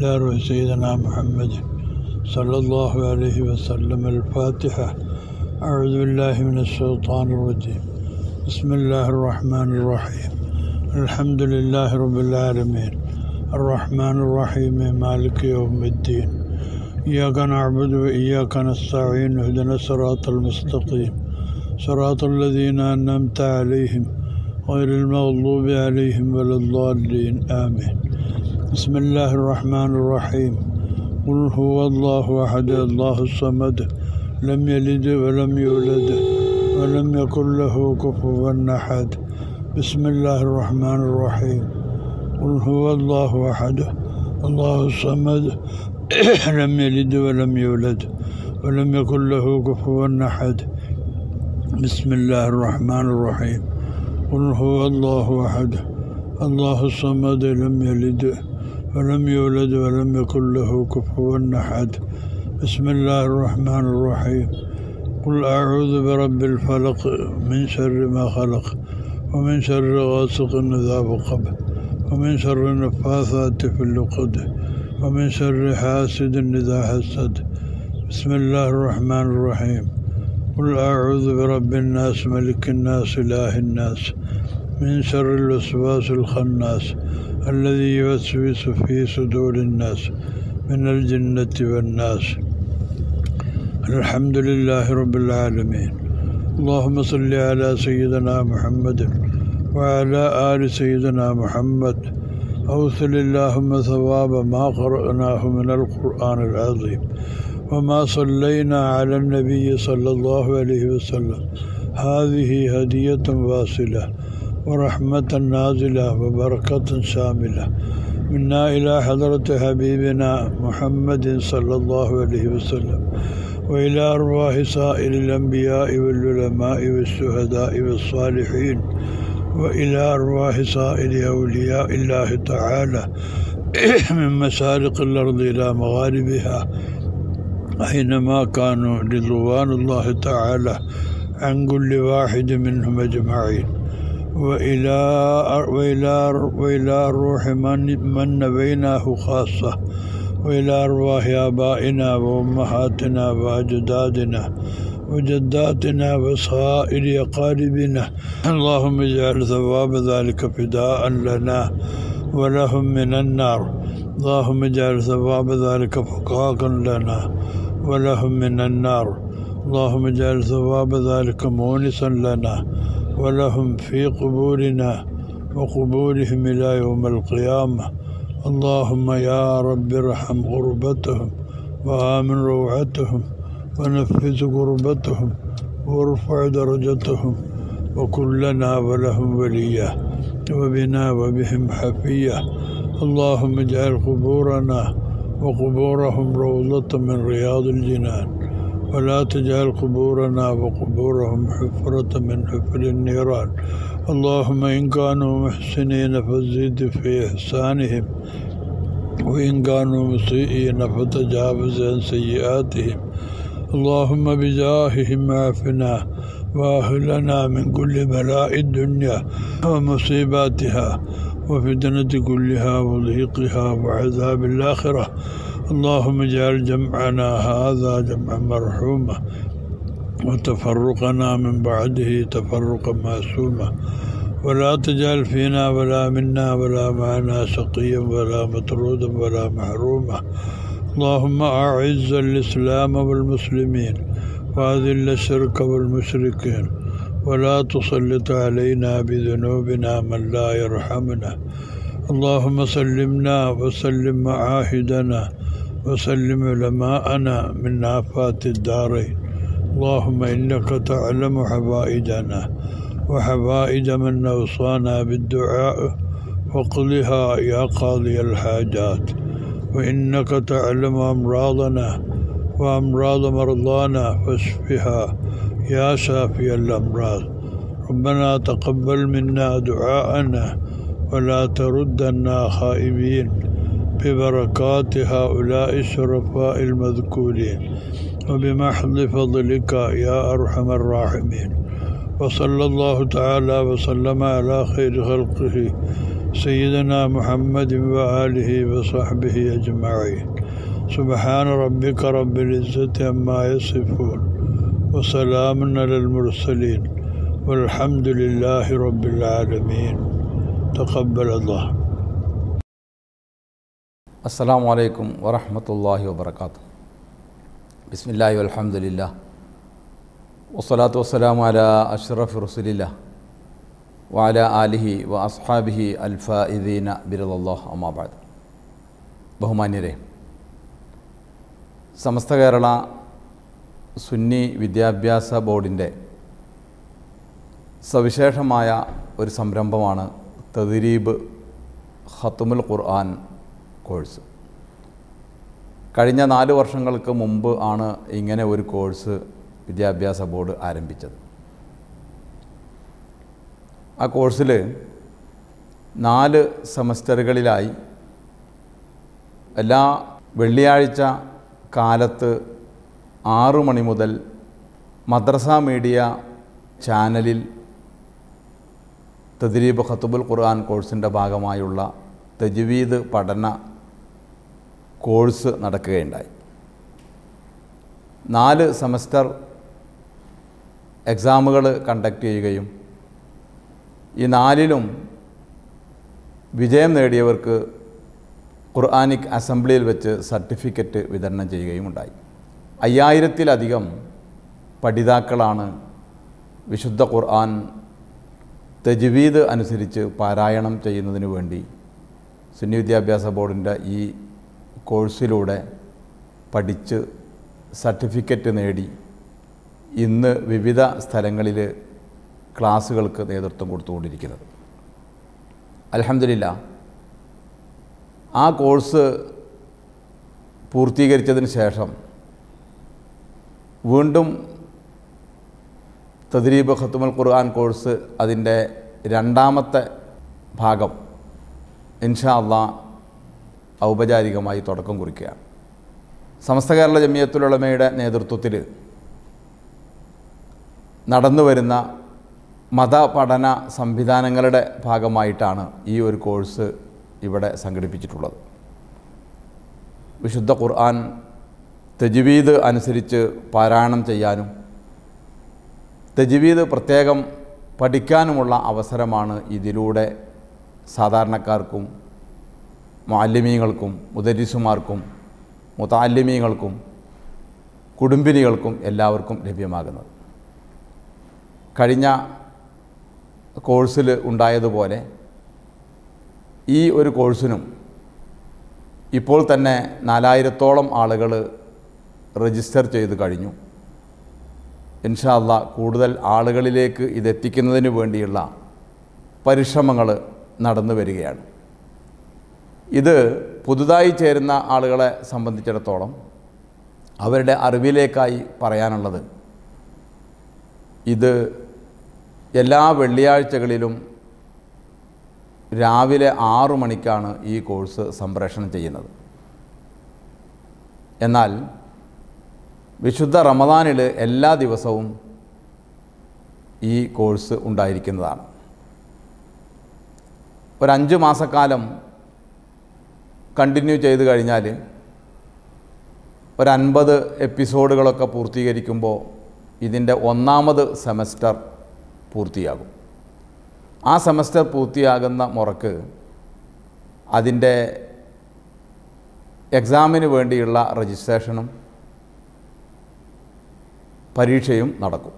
إلى روح سيدنا محمد صلى الله عليه وسلم. الفاتحة. أعوذ بالله من الشيطان الرجيم. بسم الله الرحمن الرحيم. الحمد لله رب العالمين الرحمن الرحيم مالك يوم الدين. إياك نعبد وإياك نستعين. اهدنا الصراط المستقيم صراط الذين أنعمت عليهم غير المغضوب عليهم ولا الضالين. آمين. بسم الله الرحمن الرحيم. قل هو الله أحد الله الصمد لم يلد ولم يولد ولم يكن له كفوا أحد. بسم الله الرحمن الرحيم. قل هو الله أحد الله الصمد لم يلد ولم يولد ولم يكن له كفوا أحد. بسم الله الرحمن الرحيم. قل هو الله أحد الله الصمد لم يلد ولم يولد ولم يكن له كفوا أحد. بسم الله الرحمن الرحيم. قل أعوذ برب الفلق من شر ما خلق ومن شر غاسق إذا وقب ومن شر النفاثات في العقد ومن شر حاسد إذا حسد. بسم الله الرحمن الرحيم. قل أعوذ برب الناس ملك الناس إله الناس من شر الوسواس الخناس الذي يوسوس في صدور الناس من الجنة والناس. الحمد لله رب العالمين. اللهم صل على سيدنا محمد وعلى آل سيدنا محمد. أوصل اللهم ثواب ما قرأناه من القرآن العظيم وما صلينا على النبي صلى الله عليه وسلم. هذه هدية واصلة ورحمة نازلة وبركة شاملة منا إلى حضرة حبيبنا محمد صلى الله عليه وسلم وإلى أرواح سائر الأنبياء والعلماء والشهداء والصالحين وإلى أرواح سائر أولياء الله تعالى من مشارق الأرض إلى مغاربها أينما كانوا رضوان الله تعالى عن كل واحد منهم أجمعين. وإلى روح من نبيناه خاصة وإلى أرواح آبائنا وأمهاتنا وأجدادنا وجداتنا وصائر أقاربنا. اللهم اجعل ثواب ذلك فداء لنا ولهم من النار. اللهم اجعل ثواب ذلك فقاقا لنا ولهم من النار. اللهم اجعل ثواب ذلك مونسا لنا ولهم في قبورنا وقبورهم إلى يوم القيامة. اللهم يا رب ارحم غربتهم وآمن روعتهم ونفذ كربتهم وارفع درجتهم وكن لنا ولهم وليا وبنا وبهم حفيا. اللهم اجعل قبورنا وقبورهم روضة من رياض الجنان ولا تجعل قبورنا وقبورهم حفرة من حفر النيران. اللهم إن كانوا محسنين فزد في إحسانهم وإن كانوا مسيئين فتجاوز عن سيئاتهم. اللهم بجاههم عافنا وأهلنا من كل بلاء الدنيا ومصيباتها وفتنة كلها وضيقها وعذاب الآخرة. اللهم اجعل جمعنا هذا جمعا مرحوما وتفرقنا من بعده تفرقا معصوما ولا تجعل فينا ولا منا ولا معنا شقيا ولا مطرودا ولا محروما. اللهم أعز الإسلام والمسلمين وأذل الشرك والمشركين ولا تسلط علينا بذنوبنا من لا يرحمنا. اللهم سلمنا وسلم معاهدنا وسلم علماءنا من آفات الدارين. اللهم إنك تعلم حوائجنا وحوائج من أوصانا بالدعاء فاقضها يا قاضي الحاجات. وإنك تعلم أمراضنا وأمراض مرضانا فاشفها يا شافي الأمراض. ربنا تقبل منا دعاءنا ولا تردنا خائبين ببركات هؤلاء الشرفاء المذكورين وبمحض فضلك يا أرحم الراحمين. وصلى الله تعالى وسلم على خير خلقه سيدنا محمد وآله وصحبه أجمعين. سبحان ربك رب العزة عما يصفون وسلام على المرسلين والحمد لله رب العالمين. تقبل الله. السلام عليكم ورحمة الله وبركاته. بسم الله والحمد لله والصلاة والسلام على أشرف رسول الله وعلى آله وأصحابه الفائزين برضا الله أما بعد. ബഹുമാന്യരെ, സമസ്ത കേരള സുന്നി വിദ്യാഭ്യാസ ബോർഡിൻ്റെ സവിശേഷമായ ഒരു സംരംഭമാണ് തദ്രീബ് ഖത്മുൽ ഖുർആൻ കോഴ്സ്. കഴിഞ്ഞ 4 വർഷങ്ങൾക്ക് മുമ്പ് ആണ് ഇങ്ങനെ ഒരു കോഴ്സ് വിദ്യാഭ്യാസ ബോർഡ് ആരംഭിച്ചത്. ആ കോഴ്സിൽ 4 സെമസ്റ്ററുകളിലായി എല്ലാ വെള്ളിയാഴ്ച കാലത്ത് 6 മണി മുതൽ മദ്രസ മീഡിയ ചാനലിൽ തദ്രീബ് ഖത്മുൽ ഖുർആൻ കോഴ്സിൻ്റെ ഭാഗമായുള്ള തജ്വീദ് പഠന കോഴ്സ് നടക്കുകയുണ്ടായി. 4 സെമസ്റ്റർ എക്സാമുകൾ കണ്ടക്ട് ചെയ്യുകയും ഈ 4ലും വിജയം നേടിയവർക്ക് ഖുർആനിക് അസംബ്ലിയിൽ വെച്ച് സർട്ടിഫിക്കറ്റ് വിതരണം ചെയ്യുകയും ഉണ്ടായി. 5000-ലധികം പഠിതാക്കളാണ് വിശുദ്ധ ഖുർആൻ തജ്വീദ് അനുസരിച്ച് പാരായണം ചെയ്യുന്നതിന് വേണ്ടി സുന്നി വിദ്യാഭ്യാസ ബോർഡിൻ്റെ ഈ കോഴ്സിലൂടെ പഠിച്ച് സർട്ടിഫിക്കറ്റ് നേടി ഇന്ന് വിവിധ സ്ഥലങ്ങളിൽ ക്ലാസ്സുകൾക്ക് നേതൃത്വം കൊടുത്തുകൊണ്ടിരിക്കുന്നത്. അൽഹംദുലില്ലാഹ്, ആ കോഴ്സ് പൂർത്തീകരിച്ചതിന് ശേഷം വീണ്ടും തദ്രീബ് ഖത്മുൽ ഖുർആൻ കോഴ്സ് അതിൻ്റെ 2ാമത്തെ ഭാഗം ഇൻഷാ അല്ലാഹ് ഔപചാരികമായി തുടക്കം കുറിക്കുകയാണ്. സമസ്ത കേരള ജമിയത്തുൽ ഉലമയുടെ നേതൃത്വത്തിൽ നടന്നുവരുന്ന മതപഠന സംവിധാനങ്ങളുടെ ഭാഗമായിട്ടാണ് ഈ ഒരു കോഴ്സ് ഇവിടെ സംഘടിപ്പിച്ചിട്ടുള്ളത്. വിശുദ്ധ ഖുർആൻ തജ്വീദ് അനുസരിച്ച് പാരായണം ചെയ്യാനും തജ്വീദ് പ്രത്യേകം പഠിക്കാനുമുള്ള അവസരമാണ് ഇതിലൂടെ സാധാരണക്കാർക്കും മുഅല്ലിമീങ്ങൾക്കും മുദരിസുമാർക്കും മുതഅല്ലിമീങ്ങൾക്കും കുടുംബിനികൾക്കും എല്ലാവർക്കും ലഭ്യമാകുന്നത്. കഴിഞ്ഞ കോഴ്സിൽ ഉണ്ടായതുപോലെ ഈ ഒരു കോഴ്സിനും ഇപ്പോൾ തന്നെ 4000-ഓളം ആളുകൾ രജിസ്റ്റർ ചെയ്ത് കഴിഞ്ഞു. ഇൻഷാ അല്ലാഹ് കൂടുതൽ ആളുകളിലേക്ക് ഇതെത്തിക്കുന്നതിന് വേണ്ടിയുള്ള പരിശ്രമങ്ങൾ നടന്നു വരികയാണ്. ഇത് പുതുതായി ചേരുന്ന ആളുകളെ സംബന്ധിച്ചിടത്തോളം അവരുടെ അറിവിലേക്കായി പറയാനുള്ളത്, ഇത് എല്ലാ വെള്ളിയാഴ്ചകളിലും രാവിലെ 6 മണിക്കാണ് ഈ കോഴ്സ് സംപ്രേഷണം ചെയ്യുന്നത്. എന്നാൽ വിശുദ്ധ റമദാനിൽ എല്ലാ ദിവസവും ഈ കോഴ്സ് ഉണ്ടായിരിക്കുന്നതാണ്. ഒരു 5 മാസക്കാലം കണ്ടിന്യൂ ചെയ്ത് കഴിഞ്ഞാൽ ഒരു 50 എപ്പിസോഡുകളൊക്കെ പൂർത്തീകരിക്കുമ്പോൾ ഇതിൻ്റെ 1ാമത് സെമസ്റ്റർ പൂർത്തിയാകും. ആ സെമസ്റ്റർ പൂർത്തിയാകുന്ന മുറക്ക് അതിൻ്റെ എക്സാമിന് വേണ്ടിയുള്ള രജിസ്ട്രേഷനും പരീക്ഷയും നടക്കും.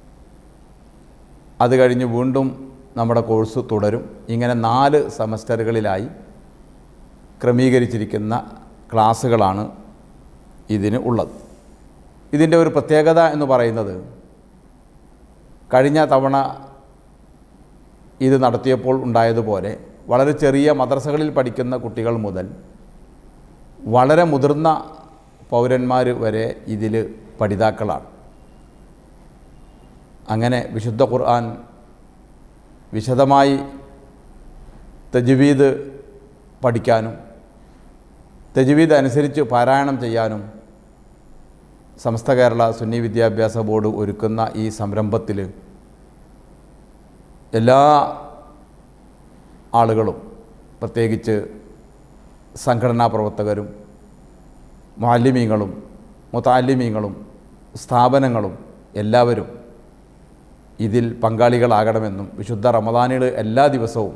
അത് കഴിഞ്ഞ് വീണ്ടും നമ്മുടെ കോഴ്സ് തുടരും. ഇങ്ങനെ 4 സെമസ്റ്ററുകളിലായി ക്രമീകരിച്ചിരിക്കുന്ന ക്ലാസ്സുകളാണ് ഇതിന് ഉള്ളത്. ഇതിൻ്റെ ഒരു പ്രത്യേകത എന്ന് പറയുന്നത്, കഴിഞ്ഞ തവണ ഇത് നടത്തിയപ്പോൾ ഉണ്ടായതുപോലെ വളരെ ചെറിയ മദ്രസകളിൽ പഠിക്കുന്ന കുട്ടികൾ മുതൽ വളരെ മുതിർന്ന പൗരന്മാർ വരെ ഇതിൽ പഠിതാക്കളാണ്. അങ്ങനെ വിശുദ്ധ ഖുർആൻ വിശദമായി തജ്വീദ് പഠിക്കാനും തജ്വീദ് അനുസരിച്ച് പാരായണം ചെയ്യാനും സമസ്ത കേരള സുന്നി വിദ്യാഭ്യാസ ബോർഡ് ഒരുക്കുന്ന ഈ സംരംഭത്തിൽ എല്ലാ ആളുകളും പ്രത്യേകിച്ച് സംഘടനാ പ്രവർത്തകരും മുഅല്ലിമീങ്ങളും മുതഅല്ലിമീങ്ങളും സ്ഥാപനങ്ങളും എല്ലാവരും ഇതിൽ പങ്കാളികളാകണമെന്നും വിശുദ്ധ റമദാനിൽ എല്ലാ ദിവസവും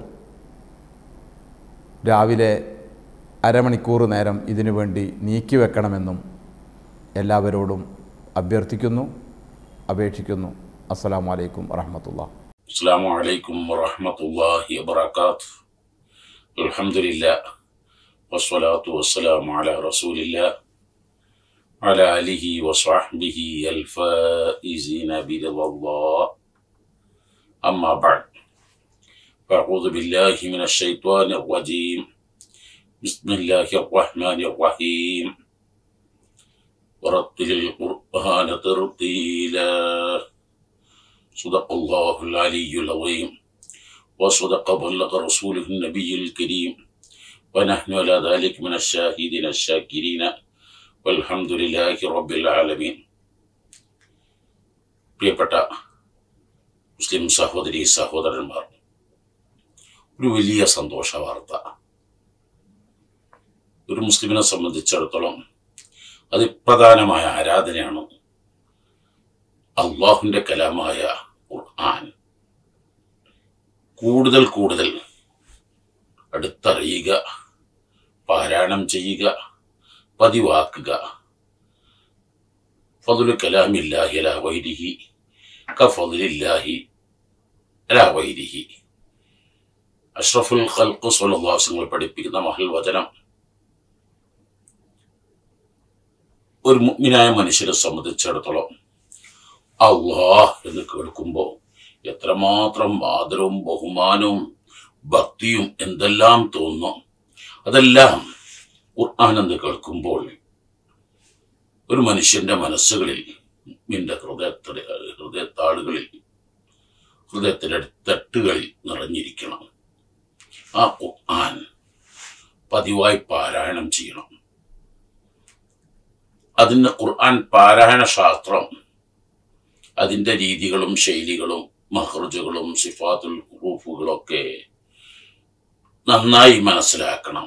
രാവിലെ അരമണിക്കൂർ നേരം ഇതിനു വേണ്ടി നീക്കിവെക്കണമെന്നും എല്ലാവരോടും അഭ്യർത്ഥിക്കുന്നു, അപേക്ഷിക്കുന്നു. അസ്സലാമു അലൈക്കും വറഹ്മത്തുള്ളാഹി. അസ്സലാമു അലൈക്കും വറഹ്മത്തുള്ളാഹി വബറകാതുഹു. അൽഹംദുലില്ലാഹ് വസ്സലാത്തു വസ്സലാമു അലാ റസൂലില്ലാഹ് വഅലാ ആലിഹി വസ്വഹ്ബിഹി അൽഫായിസീന ബിറിദല്ലാഹ്. അമ്മാ ബഅദ്. ഫഅഊദു ബില്ലാഹി മിനശ് ശൈത്വാനിർ റജീം. ബിസ്മില്ലാഹിർ റഹ്മാനിർ റഹീം. വറത്തിലിൽ ഖുർആന തർതീലാ. صدق الله العلي العظيم وصدق بلغ رسوله النبي الكريم ونحن على ذلك من الشاهدين الشاكرين والحمد لله رب العالمين. പ്രിയപ്പെട്ട മുസ്ലിം സഹോദരീ സഹോദരന്മാർ, ഒരു വലിയ സന്തോഷ വാർത്ത. ഒരു മുസ്ലിമിനെ സംബന്ധിച്ചിടത്തോളം അതിപ്രധാനമായ ആരാധനയാണ് അള്ളാഹുവിൻ്റെ കലാമായ ഖുർആൻ. കൂടുതൽ കൂടുതൽ അടുത്തറിയുക, പാരായണം ചെയ്യുക, പതിവാക്കുക. ഫദ്ലു കലാമില്ലാഹി അലാ ഗൈരിഹി കഫദ്ലില്ലാഹി അലാ ഗൈരിഹി. അഷ്റഫുൽ ഖൽഖ് സ്വല്ലല്ലാഹു അലൈഹി വസല്ലം പഠിപ്പിക്കുന്ന മഹൽ വചനം ഒരു മുഅ്മിനായ മനുഷ്യരെ സംബന്ധിച്ചിടത്തോളം അല്ലാഹ് എന്ന് കേൾക്കുമ്പോൾ എത്രമാത്രം ആദരവും ബഹുമാനവും ഭക്തിയും എന്തെല്ലാം തോന്നുന്നു. അതെല്ലാം ഖുർആൻ എന്ന് കേൾക്കുമ്പോൾ ഒരു മനുഷ്യന്റെ മനസ്സുകളിൽ, നിന്റെ ഹൃദയത്താളുകളിൽ, ഹൃദയത്തിൻ്റെ തട്ടുകളിൽ നിറഞ്ഞിരിക്കണം. ആ ഖുർആൻ പതിവായി പാരായണം ചെയ്യണം. അതിന് ഖുർആൻ പാരായണ ശാസ്ത്രം, അതിൻ്റെ രീതികളും ശൈലികളും മഖ്റജുകളും സിഫാത്തുൽ ഹുറൂഫുകളൊക്കെ നന്നായി മനസ്സിലാക്കണം.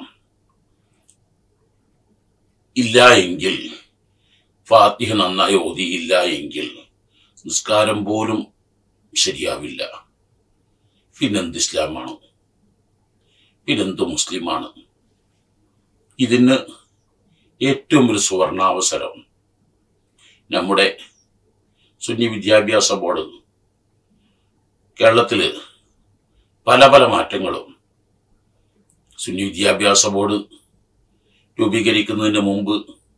ഇല്ല എങ്കിൽ, ഫാത്തിഹ നന്നായി ഓതിയില്ല എങ്കിൽ നിസ്കാരം പോലും ശരിയാവില്ല. പിന്നെന്ത് ഇസ്ലാമാണ്? പിന്നെന്ത് മുസ്ലിമാണ്? ഇതിന് ഏറ്റവും ഒരു സുവർണാവസരം നമ്മുടെ സുന്നി വിദ്യാഭ്യാസ ബോർഡ് കേരളത്തിൽ പല പല മാറ്റങ്ങളും. സുന്നി വിദ്യാഭ്യാസ ബോർഡ് രൂപീകരിക്കുന്നതിന് മുമ്പ്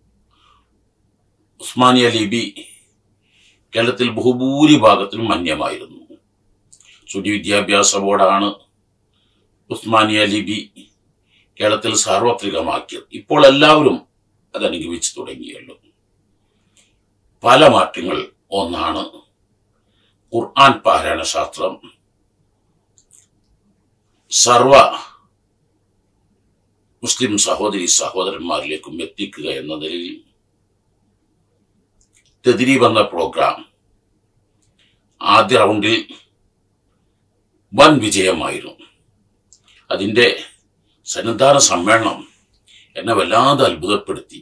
ഉസ്മാനിയ ലിപി കേരളത്തിൽ ബഹുഭൂരിഭാഗത്തിലും അന്യമായിരുന്നു. സുന്നി വിദ്യാഭ്യാസ ബോർഡാണ് ഉസ്മാനിയ ലിപി കേരളത്തിൽ സാർവത്രികമാക്കിയത്. ഇപ്പോൾ എല്ലാവരും അതനുഭവിച്ചു തുടങ്ങിയല്ലോ. പല മാറ്റങ്ങൾ. ഒന്നാണ് ഖുർആൻ പാരായണ ശാസ്ത്രം സർവ മുസ്ലിം സഹോദരി സഹോദരന്മാരിലേക്കും എത്തിക്കുക എന്ന നിലയിൽ തദ്രീബ് എന്ന പ്രോഗ്രാം ആദ്യ റൗണ്ടിൽ വൻ വിജയമായിരുന്നു. അതിൻ്റെ സന്നിധാന സമ്മേളനം എന്നെ വല്ലാതെ അത്ഭുതപ്പെടുത്തി.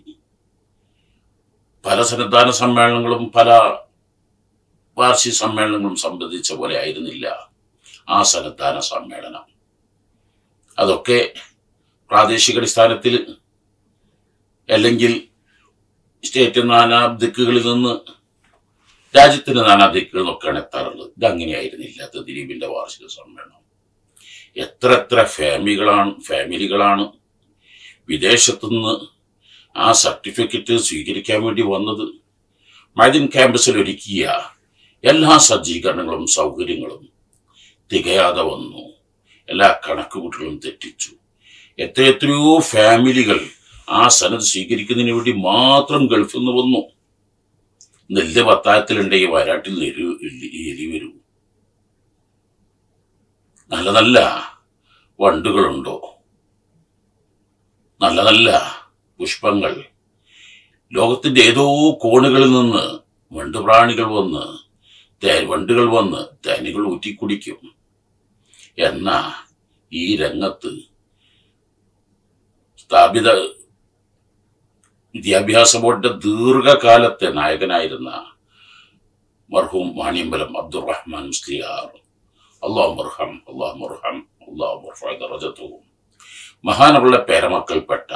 പല സന്നിധാന സമ്മേളനങ്ങളും പല വാർഷിക സമ്മേളനങ്ങളും സംബന്ധിച്ച പോലെ ആയിരുന്നില്ല ആ സന്നിധാന സമ്മേളനം. അതൊക്കെ പ്രാദേശിക അടിസ്ഥാനത്തിൽ അല്ലെങ്കിൽ സ്റ്റേറ്റ് നാനാ ദിക്കുകളിൽ നിന്ന് രാജ്യത്തിൻ്റെ നാനാ ദിക്കുകളിൽ നിന്നൊക്കെയാണ് എത്താറുള്ളത്. ഇതങ്ങനെയായിരുന്നില്ല തദ്രീബിൻ്റെ വാർഷിക സമ്മേളനം. എത്ര ഫാമിലികളാണ് വിദേശത്തുനിന്ന് ആ സർട്ടിഫിക്കറ്റ് സ്വീകരിക്കാൻ വേണ്ടി വന്നത്. മഅദിൻ ക്യാമ്പസിൽ ഒരുക്കിയ എല്ലാ സജ്ജീകരണങ്ങളും സൗകര്യങ്ങളും തികയാതെ വന്നു. എല്ലാ കണക്കുകൂട്ടലും തെറ്റിച്ചു. എത്രയോ ഫാമിലികൾ ആ സനത് സ്വീകരിക്കുന്നതിന് വേണ്ടി മാത്രം ഗൾഫിൽ നിന്ന് വന്നു. നെല്ല് പത്തായത്തിലുണ്ടെങ്കിൽ വയനാട്ടിൽ എരി വരൂ. നല്ല നല്ല വണ്ടുകളുണ്ടോ? നല്ല നല്ല പുഷ്പങ്ങൾ. ലോകത്തിൻ്റെ ഏതോ കോണുകളിൽ നിന്ന് വണ്ടുകൾ വന്ന് തേനുകൾ ഊറ്റിക്കുടിക്കും. എന്നാ ഈ രംഗത്ത് സ്ഥാപിത വിദ്യാഭ്യാസ ബോർഡിന്റെ ദീർഘകാലത്തെ നായകനായിരുന്ന മർഹൂം വാണിയമ്പലം അബ്ദുറഹ്മാൻ മുസ്ലിയാർ, മഹാനവരുടെ പേരമക്കൾപ്പെട്ട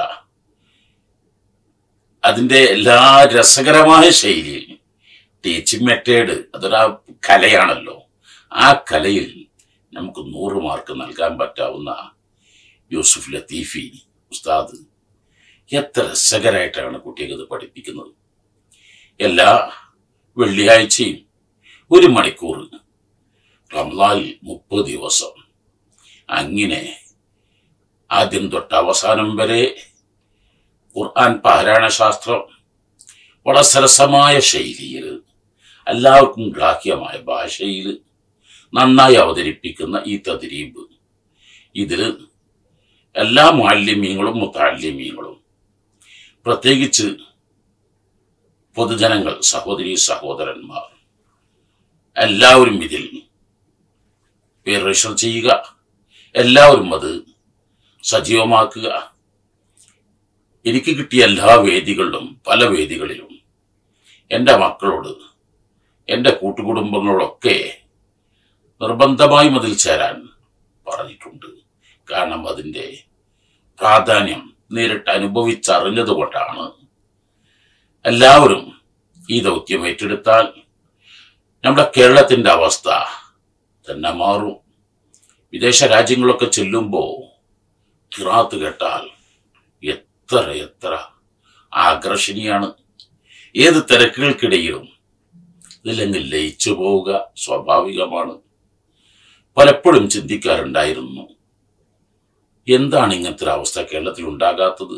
അതിൻ്റെ എല്ലാ രസകരമായ ശൈലിയിൽ ടീച്ചിങ് മെത്തേഡ്, അതൊരു കലയാണല്ലോ. ആ കലയിൽ നമുക്ക് 100 മാർക്ക് നൽകാൻ പറ്റാവുന്ന യൂസുഫ് ലത്തീഫി ഉസ്താദ് എത്ര രസകരമായിട്ടാണ് കുട്ടികൾക്ക് ഇത് പഠിപ്പിക്കുന്നത്. എല്ലാ വെള്ളിയാഴ്ചയും 1 മണിക്കൂർ, റംളാനിൽ 30 ദിവസം, അങ്ങനെ ആദ്യം തൊട്ട് അവസാനം വരെ ഖുർആൻ പാരായണ ശാസ്ത്രം വളരെ സരസമായ ശൈലിയിൽ, എല്ലാവർക്കും ഗ്രാഹ്യമായ ഭാഷയിൽ നന്നായി അവതരിപ്പിക്കുന്ന ഈ തദ്രീബ്, ഇതിൽ എല്ലാ മുഅല്ലിമീങ്ങളും മുതഅല്ലിമീങ്ങളും, പ്രത്യേകിച്ച് പൊതുജനങ്ങൾ, സഹോദരീ സഹോദരന്മാർ എല്ലാവരും ഇതിൽ പേര് രജിസ്റ്റർ ചെയ്യുക, എല്ലാവരും അത് സജീവമാക്കുക. എനിക്ക് കിട്ടിയ എല്ലാ വേദികളിലും, പല വേദികളിലും എൻ്റെ മക്കളോട്, എൻ്റെ കൂട്ടുകുടുംബങ്ങളോടൊക്കെ നിർബന്ധമായും അതിൽ ചേരാൻ പറഞ്ഞിട്ടുണ്ട്. കാരണം അതിൻ്റെ പ്രാധാന്യം നേരിട്ട് അനുഭവിച്ചറിഞ്ഞതുകൊണ്ടാണ്. എല്ലാവരും ഈ ദൗത്യം ഏറ്റെടുത്താൽ നമ്മുടെ കേരളത്തിൻ്റെ അവസ്ഥ തന്നെ മാറും. വിദേശ രാജ്യങ്ങളൊക്കെ ചെല്ലുമ്പോൾ ഖിറാത്ത് കേട്ടാൽ എത്ര ആകർഷണീയാണ്. ഏത് തിരക്കുകൾക്കിടയിലും ഇതില്ലെങ്കിൽ ലയിച്ചു പോവുക സ്വാഭാവികമാണ്. പലപ്പോഴും ചിന്തിക്കാറുണ്ടായിരുന്നു, എന്താണ് ഇങ്ങനത്തെ ഒരു അവസ്ഥ കേരളത്തിൽ ഉണ്ടാകാത്തത്?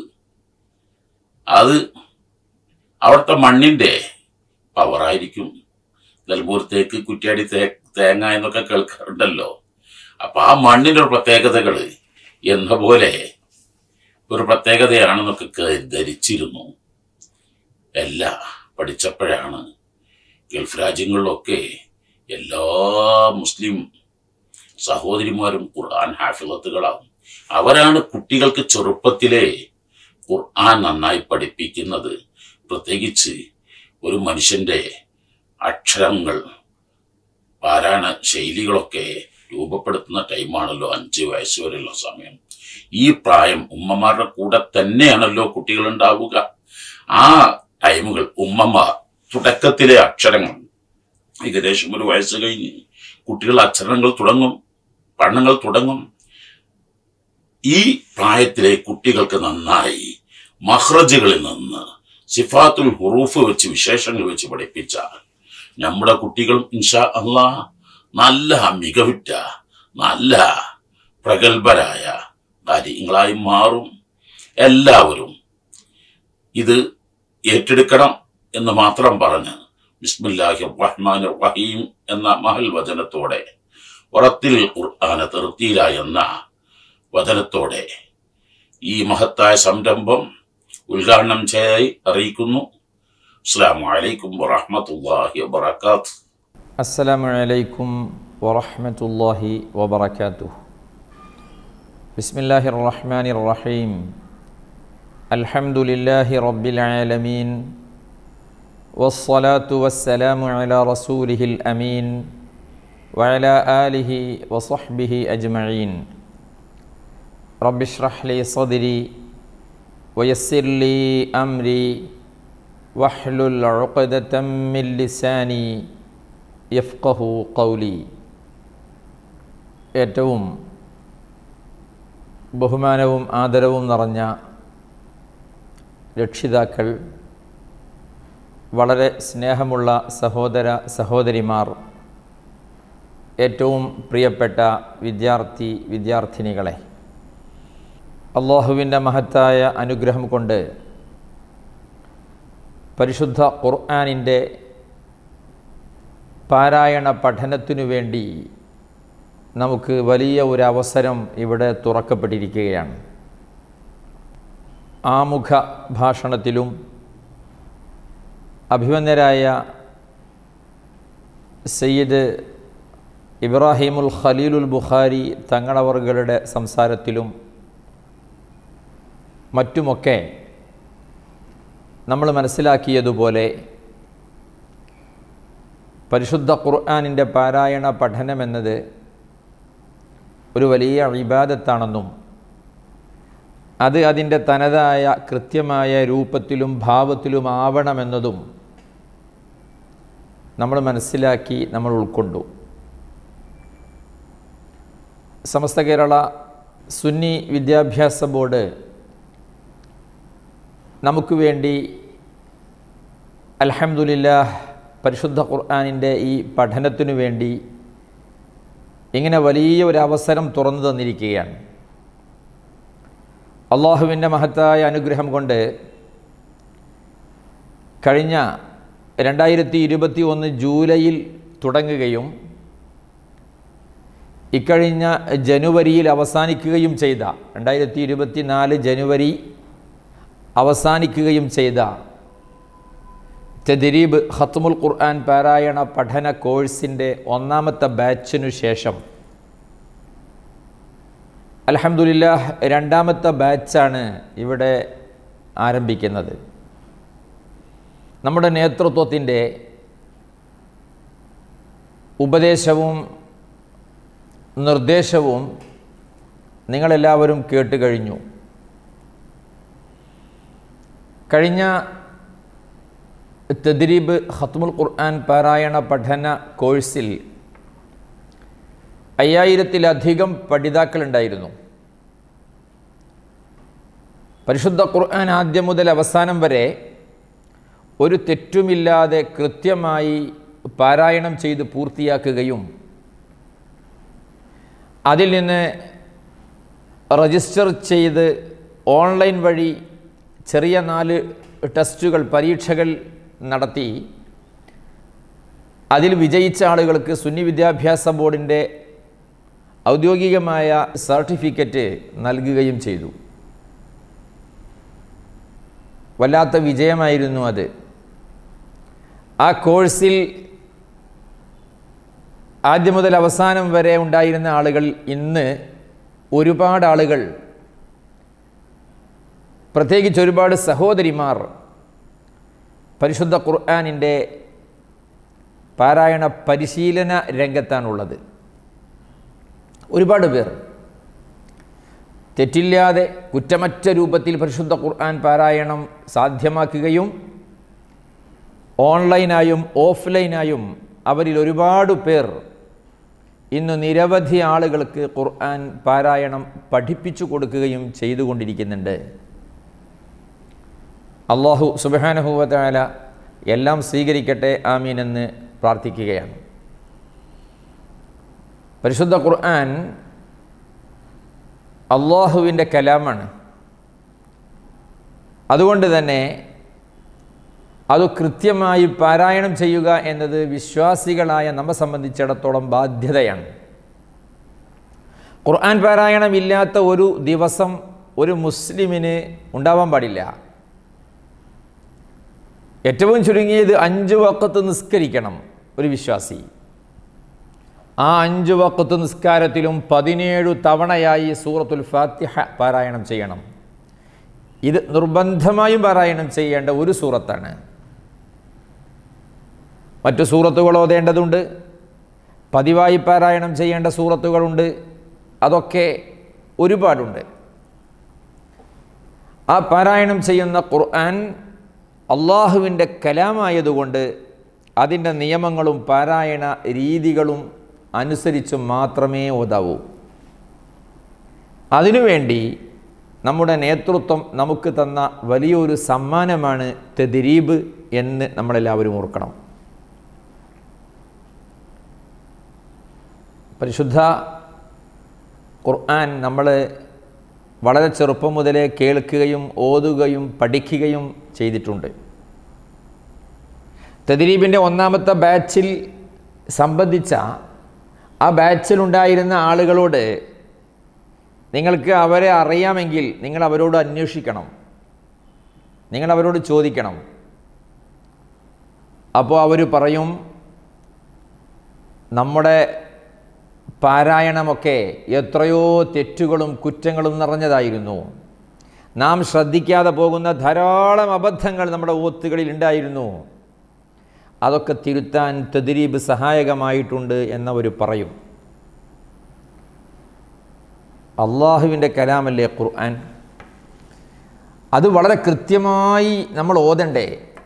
അത് അവിടുത്തെ മണ്ണിൻ്റെ പവറായിരിക്കും. നെൽപൂരത്തേക്ക് കുറ്റ്യാടി തേങ്ങ എന്നൊക്കെ കേൾക്കാറുണ്ടല്ലോ. അപ്പൊ ആ മണ്ണിൻ്റെ ഒരു പ്രത്യേകതകൾ എന്ന പോലെ ഒരു പ്രത്യേകതയാണെന്നൊക്കെ ധരിച്ചിരുന്നു. എല്ലാം പഠിച്ചപ്പോഴാണ് ഗൾഫ് രാജ്യങ്ങളിലൊക്കെ എല്ലാ മുസ്ലിം സഹോദരിമാരും ഖുർആൻ ഹാഫിളത്തുകളാവും. അവരാണ് കുട്ടികൾക്ക് ചെറുപ്പത്തിലെ ഖുർആൻ നന്നായി പഠിപ്പിക്കുന്നത്. പ്രത്യേകിച്ച് ഒരു മനുഷ്യൻ്റെ അക്ഷരങ്ങൾ, പാരായണ ശൈലികളൊക്കെ രൂപപ്പെടുത്തുന്ന ടൈമാണല്ലോ 5 വയസ്സ് വരെയുള്ള സമയം. ഈ പ്രായം ഉമ്മമാരുടെ കൂടെ തന്നെയാണല്ലോ കുട്ടികൾ ഉണ്ടാവുക. ആ ടൈമുകൾ ഉമ്മമാർ തുടക്കത്തിലെ അക്ഷരങ്ങൾ, ഏകദേശം 1 വയസ്സ് കഴിഞ്ഞ് കുട്ടികൾ അക്ഷരങ്ങൾ തുടങ്ങും, പഠനങ്ങൾ തുടങ്ങും. ഈ പ്രായത്തിലെ കുട്ടികൾക്ക് നന്നായി മഖ്റജുകളിൽ നിന്ന് സിഫാത്തുൽ ഹുറൂഫ് വെച്ച്, വിശേഷങ്ങൾ വെച്ച് പഠിപ്പിച്ചാൽ നമ്മുടെ കുട്ടികളും ഇൻഷാ അല്ലാഹ് നല്ല മികവുറ്റ, നല്ല പ്രഗത്ഭരായ കാര്യങ്ങളായി മാറും. എല്ലാവരും ഇത് ഏറ്റെടുക്കണം എന്ന് മാത്രം പറഞ്ഞ് ബിസ്മില്ലാഹിർ റഹ്മാനിർ റഹീം എന്ന മഹൽ വചനത്തോടെ, വറത്തിൽ ഖുർആന തർത്തീല എന്ന വചനത്തോടെ ഈ മഹത്തായ സംരംഭം ഉദ്ഘാടനം ചെയ്തായി അറിയിക്കുന്നു. അസ്സലാമു അലൈക്കും വറഹ്മത്തുള്ളാഹി വബറകാതുഹു. അസ്സലാമു അലൈക്കും വറഹ്മത്തുള്ളാഹി വബറകാതുഹു. ബിസ്മില്ലാഹിർ റഹ്മാനിർ റഹീം. അൽഹംദുലില്ലാഹി റബ്ബിൽ ആലമീൻ വസ്സലാത്തു വസ്സലാമു അലാ റസൂലിഹിൽ അമീൻ വഅലാ ആലിഹി വസഹ്ബിഹി അജ്മഈൻ. റബ്ബി ഇശ്റഹ് ലി സദ്രി വയസ്സിർ ലി അംരി വഹ്ലുൽ ഉഖ്ദതം മിൻ ലിസാനി യഫ്ഖഹു ഖൗലി. ഏറ്റവും ബഹുമാനവും ആദരവും നിറഞ്ഞ രക്ഷിതാക്കൾ, വളരെ സ്നേഹമുള്ള സഹോദര സഹോദരിമാർ, ഏറ്റവും പ്രിയപ്പെട്ട വിദ്യാർത്ഥിനികളെ, അള്ളാഹുവിൻ്റെ മഹത്തായ അനുഗ്രഹം കൊണ്ട് പരിശുദ്ധ ഖുർആനിൻ്റെ പാരായണ പഠനത്തിനു വേണ്ടി നമുക്ക് വലിയ ഒരു അവസരം ഇവിടെ തുറക്കപ്പെട്ടിരിക്കുകയാണ്. ആമുഖ ഭാഷണത്തിലും അഭിമന്യരായ സയ്യിദ് ഇബ്രാഹിമുൽ ഖലീലുൽ ബുഖാരി തങ്ങളവറുകളുടെ സംസാരത്തിലും മറ്റുമൊക്കെ നമ്മൾ മനസ്സിലാക്കിയതുപോലെ പരിശുദ്ധ ഖുർആനിൻ്റെ പാരായണ പഠനമെന്നത് ഒരു വലിയ ഇബാദത്താണെന്നും അത് അതിൻ്റെ തനതായ കൃത്യമായ രൂപത്തിലും ഭാവത്തിലും ആവണമെന്നതും നമ്മൾ മനസ്സിലാക്കി നമ്മൾ ഉൾക്കൊണ്ടു. സമസ്ത കേരള സുന്നി വിദ്യാഭ്യാസ ബോർഡ് നമുക്ക് വേണ്ടി അൽഹംദുലില്ലാഹ് പരിശുദ്ധ ഖുർആനിൻ്റെ ഈ പഠനത്തിനു വേണ്ടി ഇങ്ങനെ വലിയ ഒരു അവസരം തുറന്നു തന്നിരിക്കുകയാണ്. അള്ളാഹുവിൻ്റെ മഹത്തായ അനുഗ്രഹം കൊണ്ട് കഴിഞ്ഞ 2021 ജൂലൈയിൽ തുടങ്ങുകയും ഇക്കഴിഞ്ഞ ജനുവരിയിൽ അവസാനിക്കുകയും ചെയ്ത 2024 ജനുവരി അവസാനിക്കുകയും ചെയ്ത തദ്രീബ് ഖത്മുൽ ഖുർആൻ പാരായണ പഠന കോഴ്സിൻ്റെ ഒന്നാമത്തെ ബാച്ചിനു ശേഷം അൽഹംദുലില്ലാഹ് രണ്ടാമത്തെ ബാച്ചാണ് ഇവിടെ ആരംഭിക്കുന്നത്. നമ്മുടെ നേതൃത്വത്തിൻ്റെ ഉപദേശവും നിർദ്ദേശവും നിങ്ങളെല്ലാവരും കേട്ട് കഴിഞ്ഞു. കഴിഞ്ഞ തദ്രീബ് ഖത്മുൽ ഖുർആൻ പാരായണ പഠന കോഴ്സിൽ 5000-ലധികം പഠിതാക്കളുണ്ടായിരുന്നു. പരിശുദ്ധ ഖുർആൻ ആദ്യം മുതൽ അവസാനം വരെ ഒരു തെറ്റുമില്ലാതെ കൃത്യമായി പാരായണം ചെയ്ത് പൂർത്തിയാക്കുകയും അതിൽ നിന്ന് രജിസ്റ്റർ ചെയ്ത് ഓൺലൈൻ വഴി ചെറിയ 4 ടെസ്റ്റുകൾ പരീക്ഷകൾ നടത്തി അതിൽ വിജയിച്ച ആളുകൾക്ക് സുന്നി വിദ്യാഭ്യാസ ബോർഡിൻ്റെ ഔദ്യോഗികമായ സർട്ടിഫിക്കറ്റ് നൽകുകയും ചെയ്തു. വല്ലാത്ത വിജയമായിരുന്നു അത്. ആ കോഴ്സിൽ ആദ്യം മുതൽ അവസാനം വരെ ഉണ്ടായിരുന്ന ആളുകൾ ഇന്ന് ഒരുപാട് ആളുകൾ, പ്രത്യേകിച്ച് ഒരുപാട് സഹോദരിമാർ പരിശുദ്ധ ഖുർആനിൻ്റെ പാരായണ പരിശീലന രംഗത്താണുള്ളത്. ഒരുപാട് പേർ തെറ്റില്ലാതെ കുറ്റമറ്റ രൂപത്തിൽ പരിശുദ്ധ ഖുർആൻ പാരായണം സാധ്യമാക്കുകയും ഓൺലൈനായും ഓഫ്ലൈനായും അവരിൽ ഒരുപാട് പേർ ഇന്ന് നിരവധി ആളുകൾക്ക് ഖുർആൻ പാരായണം പഠിപ്പിച്ചു കൊടുക്കുകയും ചെയ്തുകൊണ്ടിരിക്കുന്നുണ്ട്. അല്ലാഹു സുബ്ഹാനഹു വ തആല എല്ലാം സ്വീകരിക്കട്ടെ, ആമീൻ എന്ന് പ്രാർത്ഥിക്കുകയാണ്. പരിശുദ്ധ ഖുർആൻ അല്ലാഹുവിൻ്റെ കലാമാണ്. അതുകൊണ്ട് തന്നെ അത് കൃത്യമായി പാരായണം ചെയ്യുക എന്നത് വിശ്വാസികളായ നമ്മെ സംബന്ധിച്ചിടത്തോളം ബാധ്യതയാണ്. ഖുർആൻ പാരായണം ഇല്ലാത്ത ഒരു ദിവസം ഒരു മുസ്ലിമിന് ഉണ്ടാവാൻ പാടില്ല. ഏറ്റവും ചുരുങ്ങിയത് 5 വഖത്ത് നിസ്കരിക്കണം ഒരു വിശ്വാസി. ആ 5 വഖത്ത് നിസ്കാരത്തിലും 17 തവണയായി സൂറത്തുൽ ഫാത്തിഹ പാരായണം ചെയ്യണം. ഇത് നിർബന്ധമായും പാരായണം ചെയ്യേണ്ട ഒരു സൂറത്താണ്. മറ്റു സൂറത്തുകൾ ഓതേണ്ടതുണ്ട്, പതിവായി പാരായണം ചെയ്യേണ്ട സൂറത്തുകളുണ്ട്, അതൊക്കെ ഒരുപാടുണ്ട്. ആ പാരായണം ചെയ്യുന്ന ഖുർആൻ അള്ളാഹുവിൻ്റെ കലാമായതുകൊണ്ട് അതിൻ്റെ നിയമങ്ങളും പാരായണ രീതികളും അനുസരിച്ച് മാത്രമേ ഓതാവൂ. അതിനുവേണ്ടി നമ്മുടെ നേതൃത്വം നമുക്ക് തന്ന വലിയൊരു സമ്മാനമാണ് തദ്രീബ് എന്ന് നമ്മളെല്ലാവരും ഓർക്കണം. പരിശുദ്ധ ഖുർആൻ നമ്മൾ വളരെ ചെറുപ്പം മുതലേ കേൾക്കുകയും ഓതുകയും പഠിക്കുകയും ചെയ്തിട്ടുണ്ട്. തദ്രീബിൻ്റെ ഒന്നാമത്തെ ബാച്ചിൽ സംബന്ധിച്ച ആ ബാച്ചിലുണ്ടായിരുന്ന ആളുകളോട് നിങ്ങൾക്ക് അവരെ അറിയാമെങ്കിൽ നിങ്ങൾ അവരോട് അന്വേഷിക്കണം, നിങ്ങൾ അവരോട് ചോദിക്കണം. അപ്പോൾ അവർ പറയും, നമ്മുടെ പാരായണമൊക്കെ എത്രയോ തെറ്റുകളും കുറ്റങ്ങളും നിറഞ്ഞതായിരുന്നു, നാം ശ്രദ്ധിക്കാതെ പോകുന്ന ധാരാളം അബദ്ധങ്ങൾ നമ്മുടെ ഓത്തുകളിൽ ഉണ്ടായിരുന്നു. അതൊക്കെ തിരുത്താൻ തദ്രീബ് സഹായകമായിട്ടുണ്ട് എന്നവർ പറയും. അള്ളാഹുവിൻ്റെ കലാമല്ലേ ഖുർആൻ. അത് വളരെ കൃത്യമായി നമ്മൾ ഓതണ്ടേ.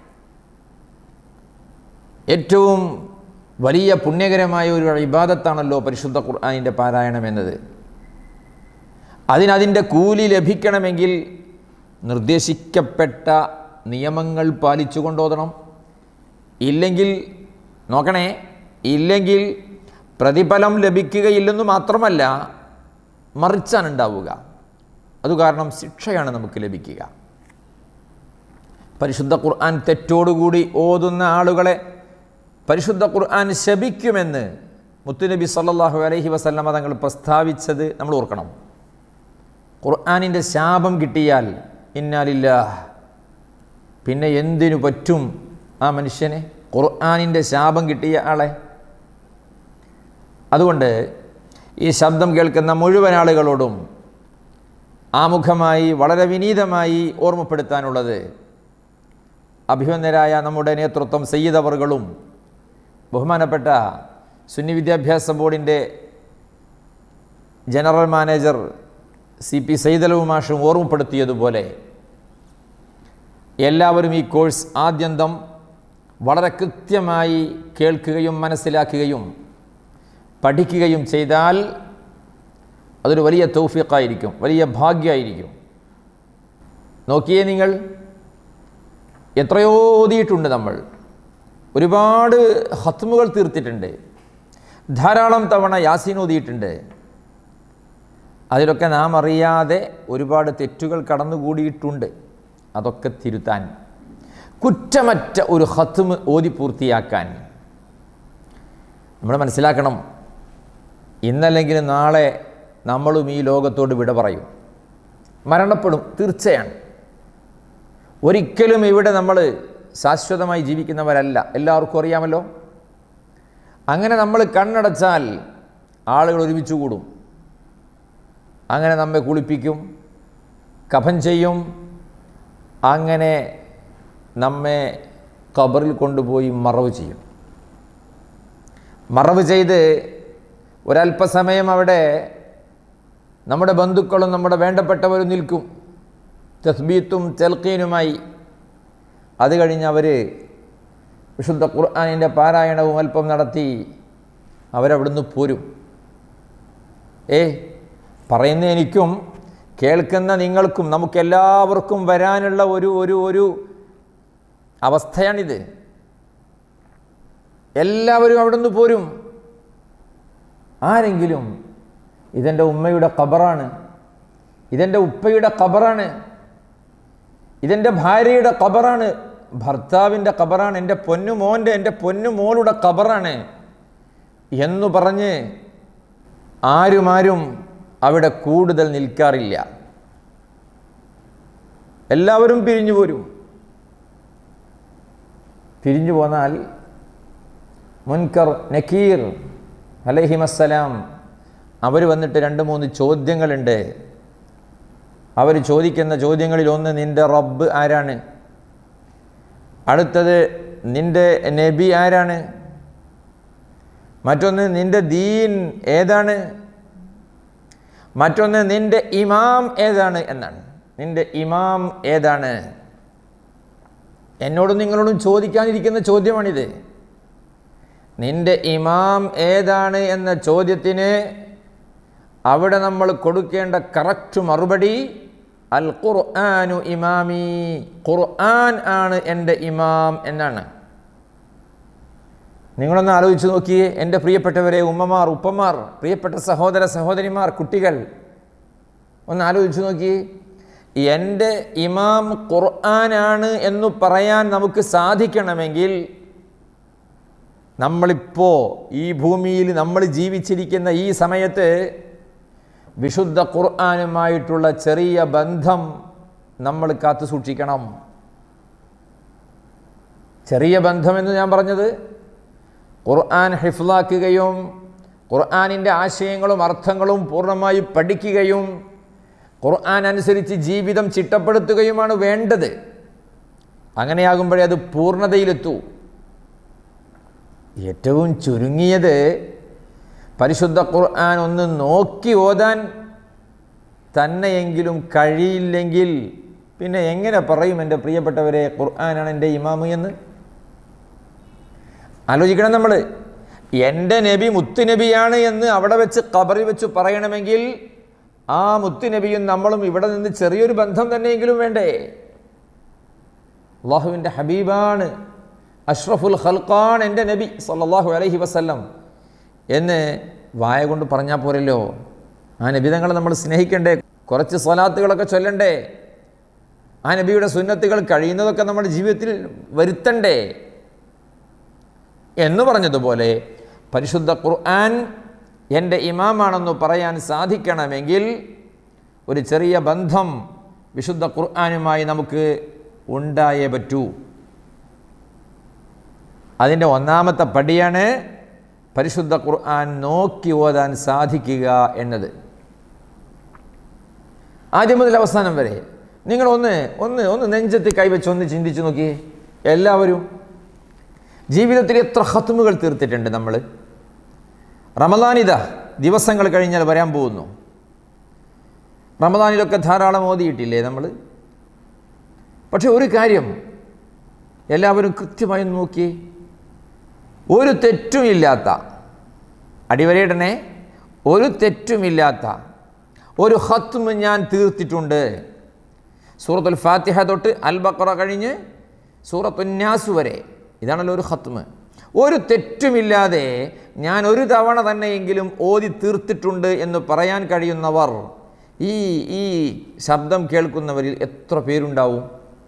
ഏറ്റവും വലിയ പുണ്യകരമായ ഒരു ഇബാദത്താണല്ലോ പരിശുദ്ധ ഖുർആനിൻ്റെ പാരായണം എന്നത്. അതിനതിൻ്റെ കൂലി ലഭിക്കണമെങ്കിൽ നിർദ്ദേശിക്കപ്പെട്ട നിയമങ്ങൾ പാലിച്ചുകൊണ്ട് ഓതണം. ഇല്ലെങ്കിൽ നോക്കണേ, ഇല്ലെങ്കിൽ പ്രതിഫലം ലഭിക്കുകയില്ലെന്ന് മാത്രമല്ല, മറിച്ചാണ് ഉണ്ടാവുക. അതുകാരണം ശിക്ഷയാണ് നമുക്ക് ലഭിക്കുക. പരിശുദ്ധ ഖുർആൻ തെറ്റോടുകൂടി ഓതുന്ന ആളുകളെ പരിശുദ്ധ ഖുർആൻ ശപിക്കുമെന്ന് മുത്തുനബി സല്ലല്ലാഹു അലൈഹി വസല്ലമ തങ്ങൾ പ്രസ്താവിച്ചത് നമ്മൾ ഓർക്കണം. ഖുർആനിൻ്റെ ശാപം കിട്ടിയാൽ ഇന്നാ ലില്ലാഹ്, പിന്നെ എന്തിനു പറ്റും ആ മനുഷ്യനെ? ഖുർആനിൻ്റെ ശാപം കിട്ടിയ ആളെ. അതുകൊണ്ട് ഈ ശബ്ദം കേൾക്കുന്ന മുഴുവൻ ആളുകളോടും ആമുഖമായി വളരെ വിനീതമായി ഓർമ്മപ്പെടുത്താനുള്ളത്, അഭിമന്യരായ നമ്മുടെ നേതൃത്വം സയ്യിദ് അവറുകളും ബഹുമാനപ്പെട്ട സുന്നി വിദ്യാഭ്യാസ ബോർഡിൻ്റെ ജനറൽ മാനേജർ CP സയ്യിദ് മാഷും ഓർമ്മപ്പെടുത്തിയതുപോലെ എല്ലാവരും ഈ കോഴ്സ് ആദ്യന്തം വളരെ കൃത്യമായി കേൾക്കുകയും മനസ്സിലാക്കുകയും പഠിക്കുകയും ചെയ്താൽ അതൊരു വലിയ തൗഫീഖായിരിക്കും, വലിയ ഭാഗ്യമായിരിക്കും. നോക്കിയേ നിങ്ങൾ, എത്രയോ ഓതിയിട്ടുണ്ട് നമ്മൾ, ഒരുപാട് ഖത്മുകൾ തീർത്തിട്ടുണ്ട്, ധാരാളം തവണ യാസീൻ ഓതിയിട്ടുണ്ട്. അതിലൊക്കെ നാം അറിയാതെ ഒരുപാട് തെറ്റുകൾ കടന്നുകൂടിയിട്ടുണ്ട്. അതൊക്കെ തിരുത്താൻ, കുറ്റമറ്റ ഒരു ഖത്മ് ഓതി പൂർത്തിയാക്കാൻ നമ്മൾ മനസ്സിലാക്കണം, ഇന്നല്ലെങ്കിൽ നാളെ നമ്മളും ഈ ലോകത്തോട് വിട പറയും, മരണപ്പെടും, തീർച്ചയാണ്. ഒരിക്കലും ഇവിടെ നമ്മൾ ശാശ്വതമായി ജീവിക്കുന്നവരല്ല, എല്ലാവർക്കും അറിയാമല്ലോ. അങ്ങനെ നമ്മൾ കണ്ണടച്ചാൽ ആളുകൾ ഒരുമിച്ച് കൂടും, അങ്ങനെ നമ്മെ കുളിപ്പിക്കും, കഫൻ ചെയ്യും, അങ്ങനെ നമ്മെ ഖബറിൽ കൊണ്ടുപോയി മറവ് ചെയ്യും. മറവ് ചെയ്ത് ഒരല്പസമയം അവിടെ നമ്മുടെ ബന്ധുക്കളും നമ്മുടെ വേണ്ടപ്പെട്ടവരും നിൽക്കും, തസ്ബീത്തും തൽഖീനുമായി. അത് കഴിഞ്ഞ് അവർ വിശുദ്ധ ഖുർആനിൻ്റെ പാരായണവും അല്പം നടത്തി അവരവിടുന്ന് പോരും. പറയുന്ന എനിക്കും കേൾക്കുന്ന നിങ്ങൾക്കും നമുക്കെല്ലാവർക്കും വരാനുള്ള ഒരു അവസ്ഥയാണിത്. എല്ലാവരും അവിടുന്ന് പോരും. ആരെങ്കിലും ഇതെൻ്റെ ഉമ്മയുടെ ഖബറാണ്, ഇതെൻ്റെ ഉപ്പയുടെ ഖബറാണ്, ഇതെൻ്റെ ഭാര്യയുടെ ഖബറാണ്, ഭർത്താവിൻ്റെ ഖബറാണ്, എൻ്റെ പൊന്നുമോൻ്റെ എൻ്റെ പൊന്നുമോളുടെ ഖബറാണ് എന്നു പറഞ്ഞ് ആരും അവിടെ കൂടുതൽ നിൽക്കാറില്ല. എല്ലാവരും പിരിഞ്ഞു പോരും. പിരിഞ്ഞു പോന്നാൽ മുൻകർ നക്കീർ അലൈഹിമസ്സലാം അവർ വന്നിട്ട് 2-3 ചോദ്യങ്ങളുണ്ട്. അവർ ചോദിക്കുന്ന ചോദ്യങ്ങളിൽ ഒന്ന്, നിൻ്റെ റബ്ബ് ആരാണ്? അടുത്തത്, നിൻ്റെ നബി ആരാണ്? മറ്റൊന്ന്, നിൻ്റെ ദീൻ ഏതാണ്? മറ്റൊന്ന്, നിൻ്റെ ഇമാം ഏതാണ് എന്നാണ്. നിൻ്റെ ഇമാം ഏതാണ്? എന്നോടും നിങ്ങളോടും ചോദിക്കാനിരിക്കുന്ന ചോദ്യമാണിത്. നിൻ്റെ ഇമാം ഏതാണ് എന്ന ചോദ്യത്തിന് അവിടെ നമ്മൾ കൊടുക്കേണ്ട കറക്റ്റ് മറുപടി അൽ ഖുർആനു ഇമാമി, ഖുർആൻ ആണ് എൻ്റെ ഇമാം എന്നാണ്. നിങ്ങളൊന്ന് ആലോചിച്ച് നോക്കിയേ എൻ്റെ പ്രിയപ്പെട്ടവരെ, ഉമ്മമാർ, ഉപ്പമാർ, പ്രിയപ്പെട്ട സഹോദര സഹോദരിമാർ, കുട്ടികൾ, ഒന്ന് ആലോചിച്ച് നോക്കിയേ. എൻ്റെ ഇമാം ഖുർആനാണ് എന്ന് പറയാൻ നമുക്ക് സാധിക്കണമെങ്കിൽ നമ്മളിപ്പോൾ ഈ ഭൂമിയിൽ നമ്മൾ ജീവിച്ചിരിക്കുന്ന ഈ സമയത്ത് വിശുദ്ധ ഖുർആനുമായിട്ടുള്ള ചെറിയ ബന്ധം നമ്മൾ കാത്തു സൂക്ഷിക്കണം. ചെറിയ ബന്ധമെന്ന് ഞാൻ പറഞ്ഞത് ഖുർആൻ ഹിഫ്ലാക്കുകയും ഖുർആനിൻ്റെ ആശയങ്ങളും അർത്ഥങ്ങളും പൂർണ്ണമായി പഠിക്കുകയും ഖുർആൻ അനുസരിച്ച് ജീവിതം ചിട്ടപ്പെടുത്തുകയുമാണ് വേണ്ടത്. അങ്ങനെയാകുമ്പോഴേ അത് പൂർണ്ണതയിലെത്തൂ. ഏറ്റവും ചുരുങ്ങിയത് പരിശുദ്ധ ഖുർആൻ ഒന്ന് നോക്കി ഓതാൻ തന്നെയെങ്കിലും കഴിയില്ലെങ്കിൽ പിന്നെ എങ്ങനെ പറയും എൻ്റെ പ്രിയപ്പെട്ടവരെ ഖുർആനാണ് എൻ്റെ ഇമാമ് എന്ന്? ആലോചിക്കണം നമ്മൾ. എൻ്റെ നബി മുത്തുനബിയാണ് എന്ന് അവിടെ വെച്ച് ഖബറിൽ വെച്ച് പറയണമെങ്കിൽ ആ മുത്തുനബിയും നമ്മളും ഇവിടെ നിന്ന് ചെറിയൊരു ബന്ധം തന്നെയെങ്കിലും വേണ്ടേ? അള്ളാഹുവിൻ്റെ ഹബീബാണ്, അഷ്റഫുൽ ഖൽഖാൻ എൻ്റെ നബി സല്ലല്ലാഹു അലൈഹി വസല്ലം എന്ന് വായ കൊണ്ട് പറഞ്ഞാൽ പോരല്ലോ. ആ നബി തങ്ങളെ നമ്മൾ സ്നേഹിക്കണ്ടേ? കുറച്ച് സ്വലാത്തുകളൊക്കെ ചൊല്ലണ്ടേ? ആ നബിയുടെ സുന്നത്തുകൾ കഴിയുന്നതൊക്കെ നമ്മുടെ ജീവിതത്തിൽ വരുത്തണ്ടേ? എന്ന് പറഞ്ഞതുപോലെ പരിശുദ്ധ ഖുർആൻ എൻ്റെ ഇമാമാണെന്ന് പറയാൻ സാധിക്കണമെങ്കിൽ ഒരു ചെറിയ ബന്ധം വിശുദ്ധ ഖുർആനുമായി നമുക്ക് ഉണ്ടായേ പറ്റൂ. അതിൻ്റെ ഒന്നാമത്തെ പടിയാണ് പരിശുദ്ധ ഖുർആൻ നോക്കി ഓതാൻ സാധിക്കുക എന്നത്. ആദ്യം മുതൽ അവസാനം വരെ നിങ്ങൾ ഒന്ന് നെഞ്ചത്ത് കൈവച്ച് ഒന്ന് ചിന്തിച്ച് നോക്കിയേ. എല്ലാവരും ജീവിതത്തിൽ എത്ര ഖത്മുകൾ തീർത്തിട്ടുണ്ട് നമ്മൾ? റമദാനിതാ ദിവസങ്ങൾ കഴിഞ്ഞാൽ വരാൻ പോകുന്നു. റമദാനിലൊക്കെ ധാരാളം ഓതിയിട്ടില്ലേ നമ്മൾ? പക്ഷെ ഒരു കാര്യം എല്ലാവരും കൃത്യമായി നോക്കി, ഒരു തെറ്റുമില്ലാത്ത, അടിവരയിടനെ, ഒരു തെറ്റുമില്ലാത്ത ഒരു ഖത്മ് ഞാൻ തീർത്തിട്ടുണ്ട്. സൂറത്തുൽ ഫാത്തിഹ തൊട്ട് അൽ ബഖറ കഴിഞ്ഞ് സൂറത്തുൻ നാസ് വരെ ഇതാണല്ലോ ഒരു ഖത്മ്. ഒരു തെറ്റുമില്ലാതെ ഞാൻ ഒരു തവണ തന്നെയെങ്കിലും ഓതി തീർത്തിട്ടുണ്ട് എന്ന് പറയാൻ കഴിയുന്നവർ ഈ ശബ്ദം കേൾക്കുന്നവരിൽ എത്ര പേരുണ്ടാവും?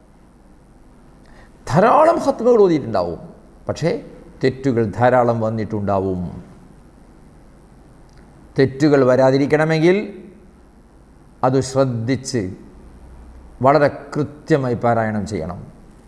ധാരാളം ഖത്മുകൾ ഓതിയിട്ടുണ്ടാവും, പക്ഷേ തെറ്റുകൾ ധാരാളം വന്നിട്ടുണ്ടാവും. തെറ്റുകൾ വരാതിരിക്കണമെങ്കിൽ അത് ശ്രദ്ധിച്ച് വളരെ കൃത്യമായി പാരായണം ചെയ്യണം.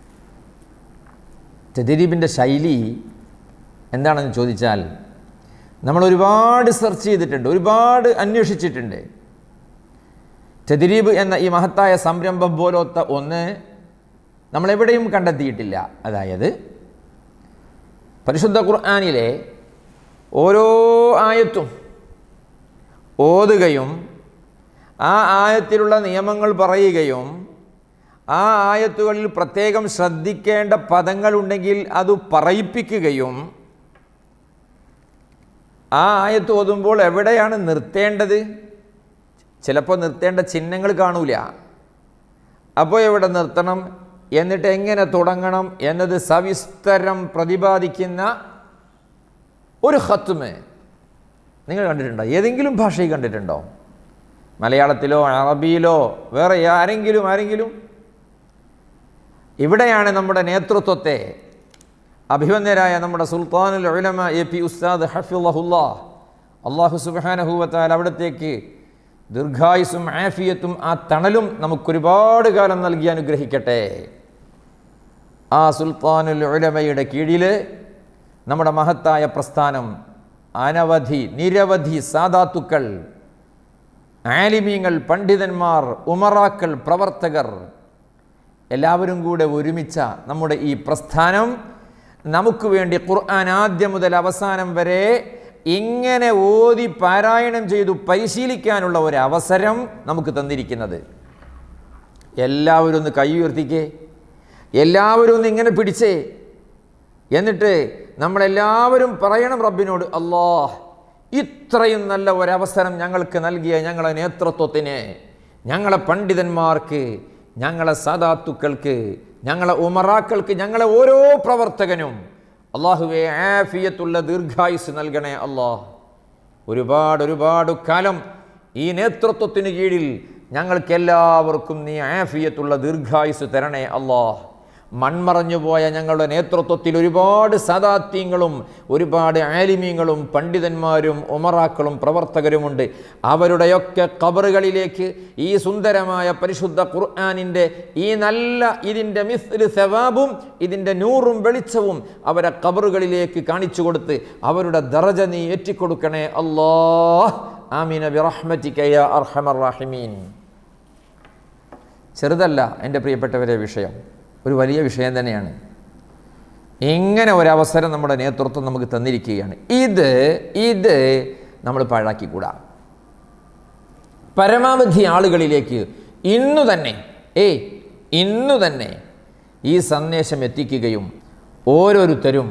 തദ്രീബിൻ്റെ ശൈലി എന്താണെന്ന് ചോദിച്ചാൽ നമ്മൾ ഒരുപാട് സെർച്ച് ചെയ്തിട്ടുണ്ട്, ഒരുപാട് അന്വേഷിച്ചിട്ടുണ്ട്. തദ്രീബ് എന്ന ഈ മഹത്തായ സംരംഭം പോലത്തെ ഒന്ന് നമ്മളെവിടെയും കണ്ടെത്തിയിട്ടില്ല. അതായത് പരിശുദ്ധ ഖുർആനിലെ ഓരോ ആയത്തും ഓതുകയും ആ ആയത്തിലുള്ള നിയമങ്ങൾ പറയുകയും ആ ആയത്തുകളിൽ പ്രത്യേകം ശ്രദ്ധിക്കേണ്ട പദങ്ങളുണ്ടെങ്കിൽ അത് പറയിപ്പിക്കുകയും ആ ആയത്ത് ഓതുമ്പോൾ എവിടെയാണ് നിർത്തേണ്ടത്, ചിലപ്പോൾ നിർത്തേണ്ട ചിഹ്നങ്ങൾ കാണൂല, അപ്പോൾ എവിടെ നിർത്തണം, എന്നിട്ട് എങ്ങനെ തുടങ്ങണം എന്നത് സവിസ്തരം പ്രതിപാദിക്കുന്ന ഒരു ഖത്മ് നിങ്ങൾ കണ്ടിട്ടുണ്ടോ? ഏതെങ്കിലും ഭാഷയിൽ കണ്ടിട്ടുണ്ടോ? മലയാളത്തിലോ അറബിയിലോ വേറെ ആരെങ്കിലും? ഇവിടെയാണ് നമ്മുടെ നേതൃത്വത്തെ അഭിവന്യരായ നമ്മുടെ സുൽത്താനുൽ ഉലമ എ.പി. ഉസ്താദ് ഹഫിളഹുല്ലാഹ്, അല്ലാഹു സുബ്ഹാനഹു വ തആല അവിടത്തേക്ക് ദീർഘായുസ്സും ആഫിയത്തും ആ തണലും നമുക്കൊരുപാട് കാലം നൽകി അനുഗ്രഹിക്കട്ടെ. ആ സുൽത്താനുൽ ഉലമയുടെ കീഴിൽ നമ്മുടെ മഹത്തായ പ്രസ്ഥാനം നിരവധി സാദാത്തുക്കൾ, ആലിമീങ്ങൾ, പണ്ഡിതന്മാർ, ഉമറാക്കൾ, പ്രവർത്തകർ എല്ലാവരും കൂടെ ഒരുമിച്ച നമ്മുടെ ഈ പ്രസ്ഥാനം നമുക്ക് വേണ്ടി ഖുർആൻ ആദ്യം മുതൽ അവസാനം വരെ ഇങ്ങനെ ഓതി പാരായണം ചെയ്തു പരിശീലിക്കാനുള്ള ഒരു അവസരം നമുക്ക് തന്നിരിക്കുന്നത്. എല്ലാവരും ഒന്ന് കൈ ഉയർത്തിക്കേ, എല്ലാവരും ഒന്ന് ഇങ്ങനെ പിടിച്ചേ, എന്നിട്ട് നമ്മളെല്ലാവരും പറയണം റബ്ബിനോട്, അല്ലാഹ് ഇത്രയും നല്ല ഒരവസരം ഞങ്ങൾക്ക് നൽകിയ ഞങ്ങളെ നേതൃത്വത്തിന്, ഞങ്ങളെ പണ്ഡിതന്മാർക്ക്, ഞങ്ങളെ സാദാത്തുക്കൾക്ക്, ഞങ്ങളെ ഉമറാക്കൾക്ക്, ഞങ്ങളെ ഓരോ പ്രവർത്തകനും അല്ലാഹുവേ ആഫിയത്തുള്ള ദീർഘായുസ് നൽകണേ അല്ലാഹ്. ഒരുപാട് കാലം ഈ നേതൃത്വത്തിന് കീഴിൽ ഞങ്ങൾക്കെല്ലാവർക്കും നീ ആഫിയത്തുള്ള ദീർഘായുസ് തരണേ അല്ലാഹ്. മൺമറഞ്ഞു പോയ ഞങ്ങളുടെ നേതൃത്വത്തിൽ ഒരുപാട് സദാത്യങ്ങളും ഒരുപാട് ആലിമീങ്ങളും പണ്ഡിതന്മാരും ഉമറാക്കളും പ്രവർത്തകരുമുണ്ട്. അവരുടെയൊക്കെ ഖബറുകളിലേക്ക് ഈ സുന്ദരമായ പരിശുദ്ധ ഖുർആനിൻ്റെ ഈ നല്ല ഇതിൻ്റെ മിസ്ല് സവാബും ഇതിൻ്റെ നൂറും വെളിച്ചവും അവരെ ഖബറുകളിലേക്ക് കാണിച്ചു കൊടുത്ത് അവരുടെ ദറജ നീ ഏറ്റിക്കൊടുക്കണേ അല്ലാഹ്. ആമീന ബിറഹ്മതിക യാ അർഹമർ റഹീമീൻ. ചെറുതല്ല എൻ്റെ പ്രിയപ്പെട്ടവരെ വിഷയം, ഒരു വലിയ വിഷയം തന്നെയാണ്. ഇങ്ങനെ ഒരവസരം നമ്മുടെ നേതൃത്വം നമുക്ക് തന്നിരിക്കുകയാണ്. ഇത് നമ്മൾ പാഴാക്കിക്കൂടാ. പരമാവധി ആളുകളിലേക്ക് ഇന്നു തന്നെ ഈ സന്ദേശം എത്തിക്കുകയും ഓരോരുത്തരും,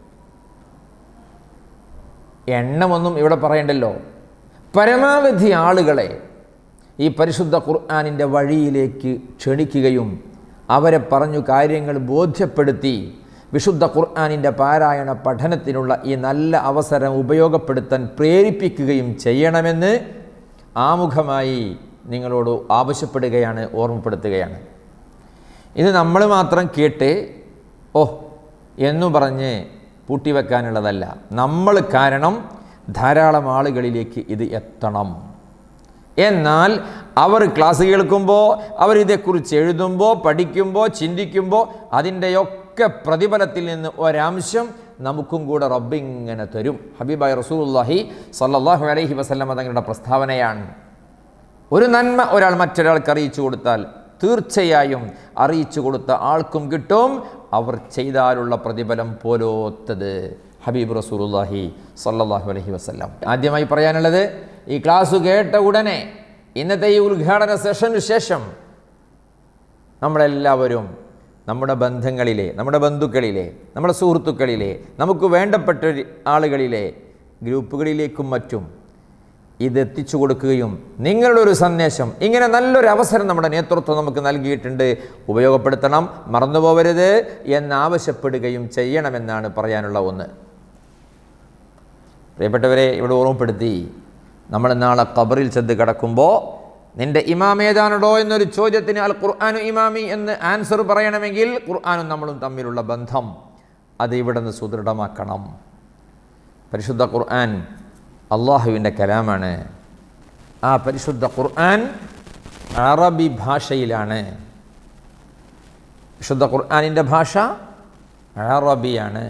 എണ്ണമൊന്നും ഇവിടെ പറയണ്ടല്ലോ, പരമാവധി ആളുകളെ ഈ പരിശുദ്ധ ഖുർആനിൻ്റെ വഴിയിലേക്ക് ക്ഷണിക്കുകയും അവരെ പറഞ്ഞു കാര്യങ്ങൾ ബോധ്യപ്പെടുത്തി വിശുദ്ധ ഖുർആനിൻ്റെ പാരായണ പഠനത്തിനുള്ള ഈ നല്ല അവസരം ഉപയോഗപ്പെടുത്താൻ പ്രേരിപ്പിക്കുകയും ചെയ്യണമെന്ന് ആമുഖമായി നിങ്ങളോട് ആവശ്യപ്പെടുകയാണ്, ഓർമ്മപ്പെടുത്തുകയാണ്. ഇത് നമ്മൾ മാത്രം കേട്ട് എന്നു പറഞ്ഞ് പൂട്ടിവെക്കാനുള്ളതല്ല. നമ്മൾ കാരണം ധാരാളം ആളുകളിലേക്ക് ഇത് എത്തണം. എന്നാൽ അവർ ക്ലാസ് കേൾക്കുമ്പോൾ, അവരിതേക്കുറിച്ച് എഴുതുമ്പോൾ, പഠിക്കുമ്പോൾ, ചിന്തിക്കുമ്പോൾ അതിൻ്റെയൊക്കെ പ്രതിഫലത്തിൽ നിന്ന് ഒരംശം നമുക്കും കൂടെ റബ്ബിങ്ങനെ തരും. ഹബീബായ റസൂലുള്ളാഹി സ്വല്ലല്ലാഹു അലൈഹി വസല്ലം തങ്ങളുടെ പ്രസ്താവനയാണ്. ഒരു നന്മ ഒരാൾ മറ്റൊരാൾക്ക് അറിയിച്ചു കൊടുത്താൽ തീർച്ചയായും അറിയിച്ചു കൊടുത്ത ആൾക്കും കിട്ടും അവർ ചെയ്താലുള്ള പ്രതിഫലം പോലോത്തത്. ഹബീബ് റസൂലുള്ളാഹി സ്വല്ലല്ലാഹു അലൈഹി വസല്ലം. ആദ്യമായി പറയാനുള്ളത്, ഈ ക്ലാസ് കേട്ട ഉടനെ ഇന്നത്തെ ഈ ഉദ്ഘാടന സെഷന് ശേഷം നമ്മളെല്ലാവരും നമ്മുടെ ബന്ധങ്ങളിലെ, നമ്മുടെ ബന്ധുക്കളിലെ, നമ്മുടെ സുഹൃത്തുക്കളിലെ, നമുക്ക് വേണ്ടപ്പെട്ട ആളുകളിലെ ഗ്രൂപ്പുകളിലേക്കും മറ്റും ഇതെത്തിച്ചു കൊടുക്കുകയും നിങ്ങളുടെ ഒരു സന്ദേശം, ഇങ്ങനെ നല്ലൊരു അവസരം നമ്മുടെ നേതൃത്വം നമുക്ക് നൽകിയിട്ടുണ്ട്, ഉപയോഗപ്പെടുത്തണം, മറന്നുപോകരുത് എന്നാവശ്യപ്പെടുകയും ചെയ്യണമെന്നാണ് പറയാനുള്ള ഒന്ന്. പ്രിയപ്പെട്ടവരെ, ഇവിടെ ഓർമ്മപ്പെടുത്തി, നമ്മൾ നാളെ ഖബറിൽ ചെന്ന് കിടക്കുമ്പോൾ നിൻ്റെ ഇമാം ഏതാണോ എന്നൊരു ചോദ്യത്തിന് അൽ ഖുർആനു ഇമാമി എന്ന് ആൻസർ പറയണമെങ്കിൽ ഖുർആനും നമ്മളും തമ്മിലുള്ള ബന്ധം അത് ഇവിടെ നിന്ന് സുദൃഢമാക്കണം. പരിശുദ്ധ ഖുർആൻ അള്ളാഹുവിൻ്റെ കലാമാണ്. ആ പരിശുദ്ധ ഖുർആൻ അറബി ഭാഷയിലാണ്. വിശുദ്ധ ഖുർആനിൻ്റെ ഭാഷ അറബിയാണ്.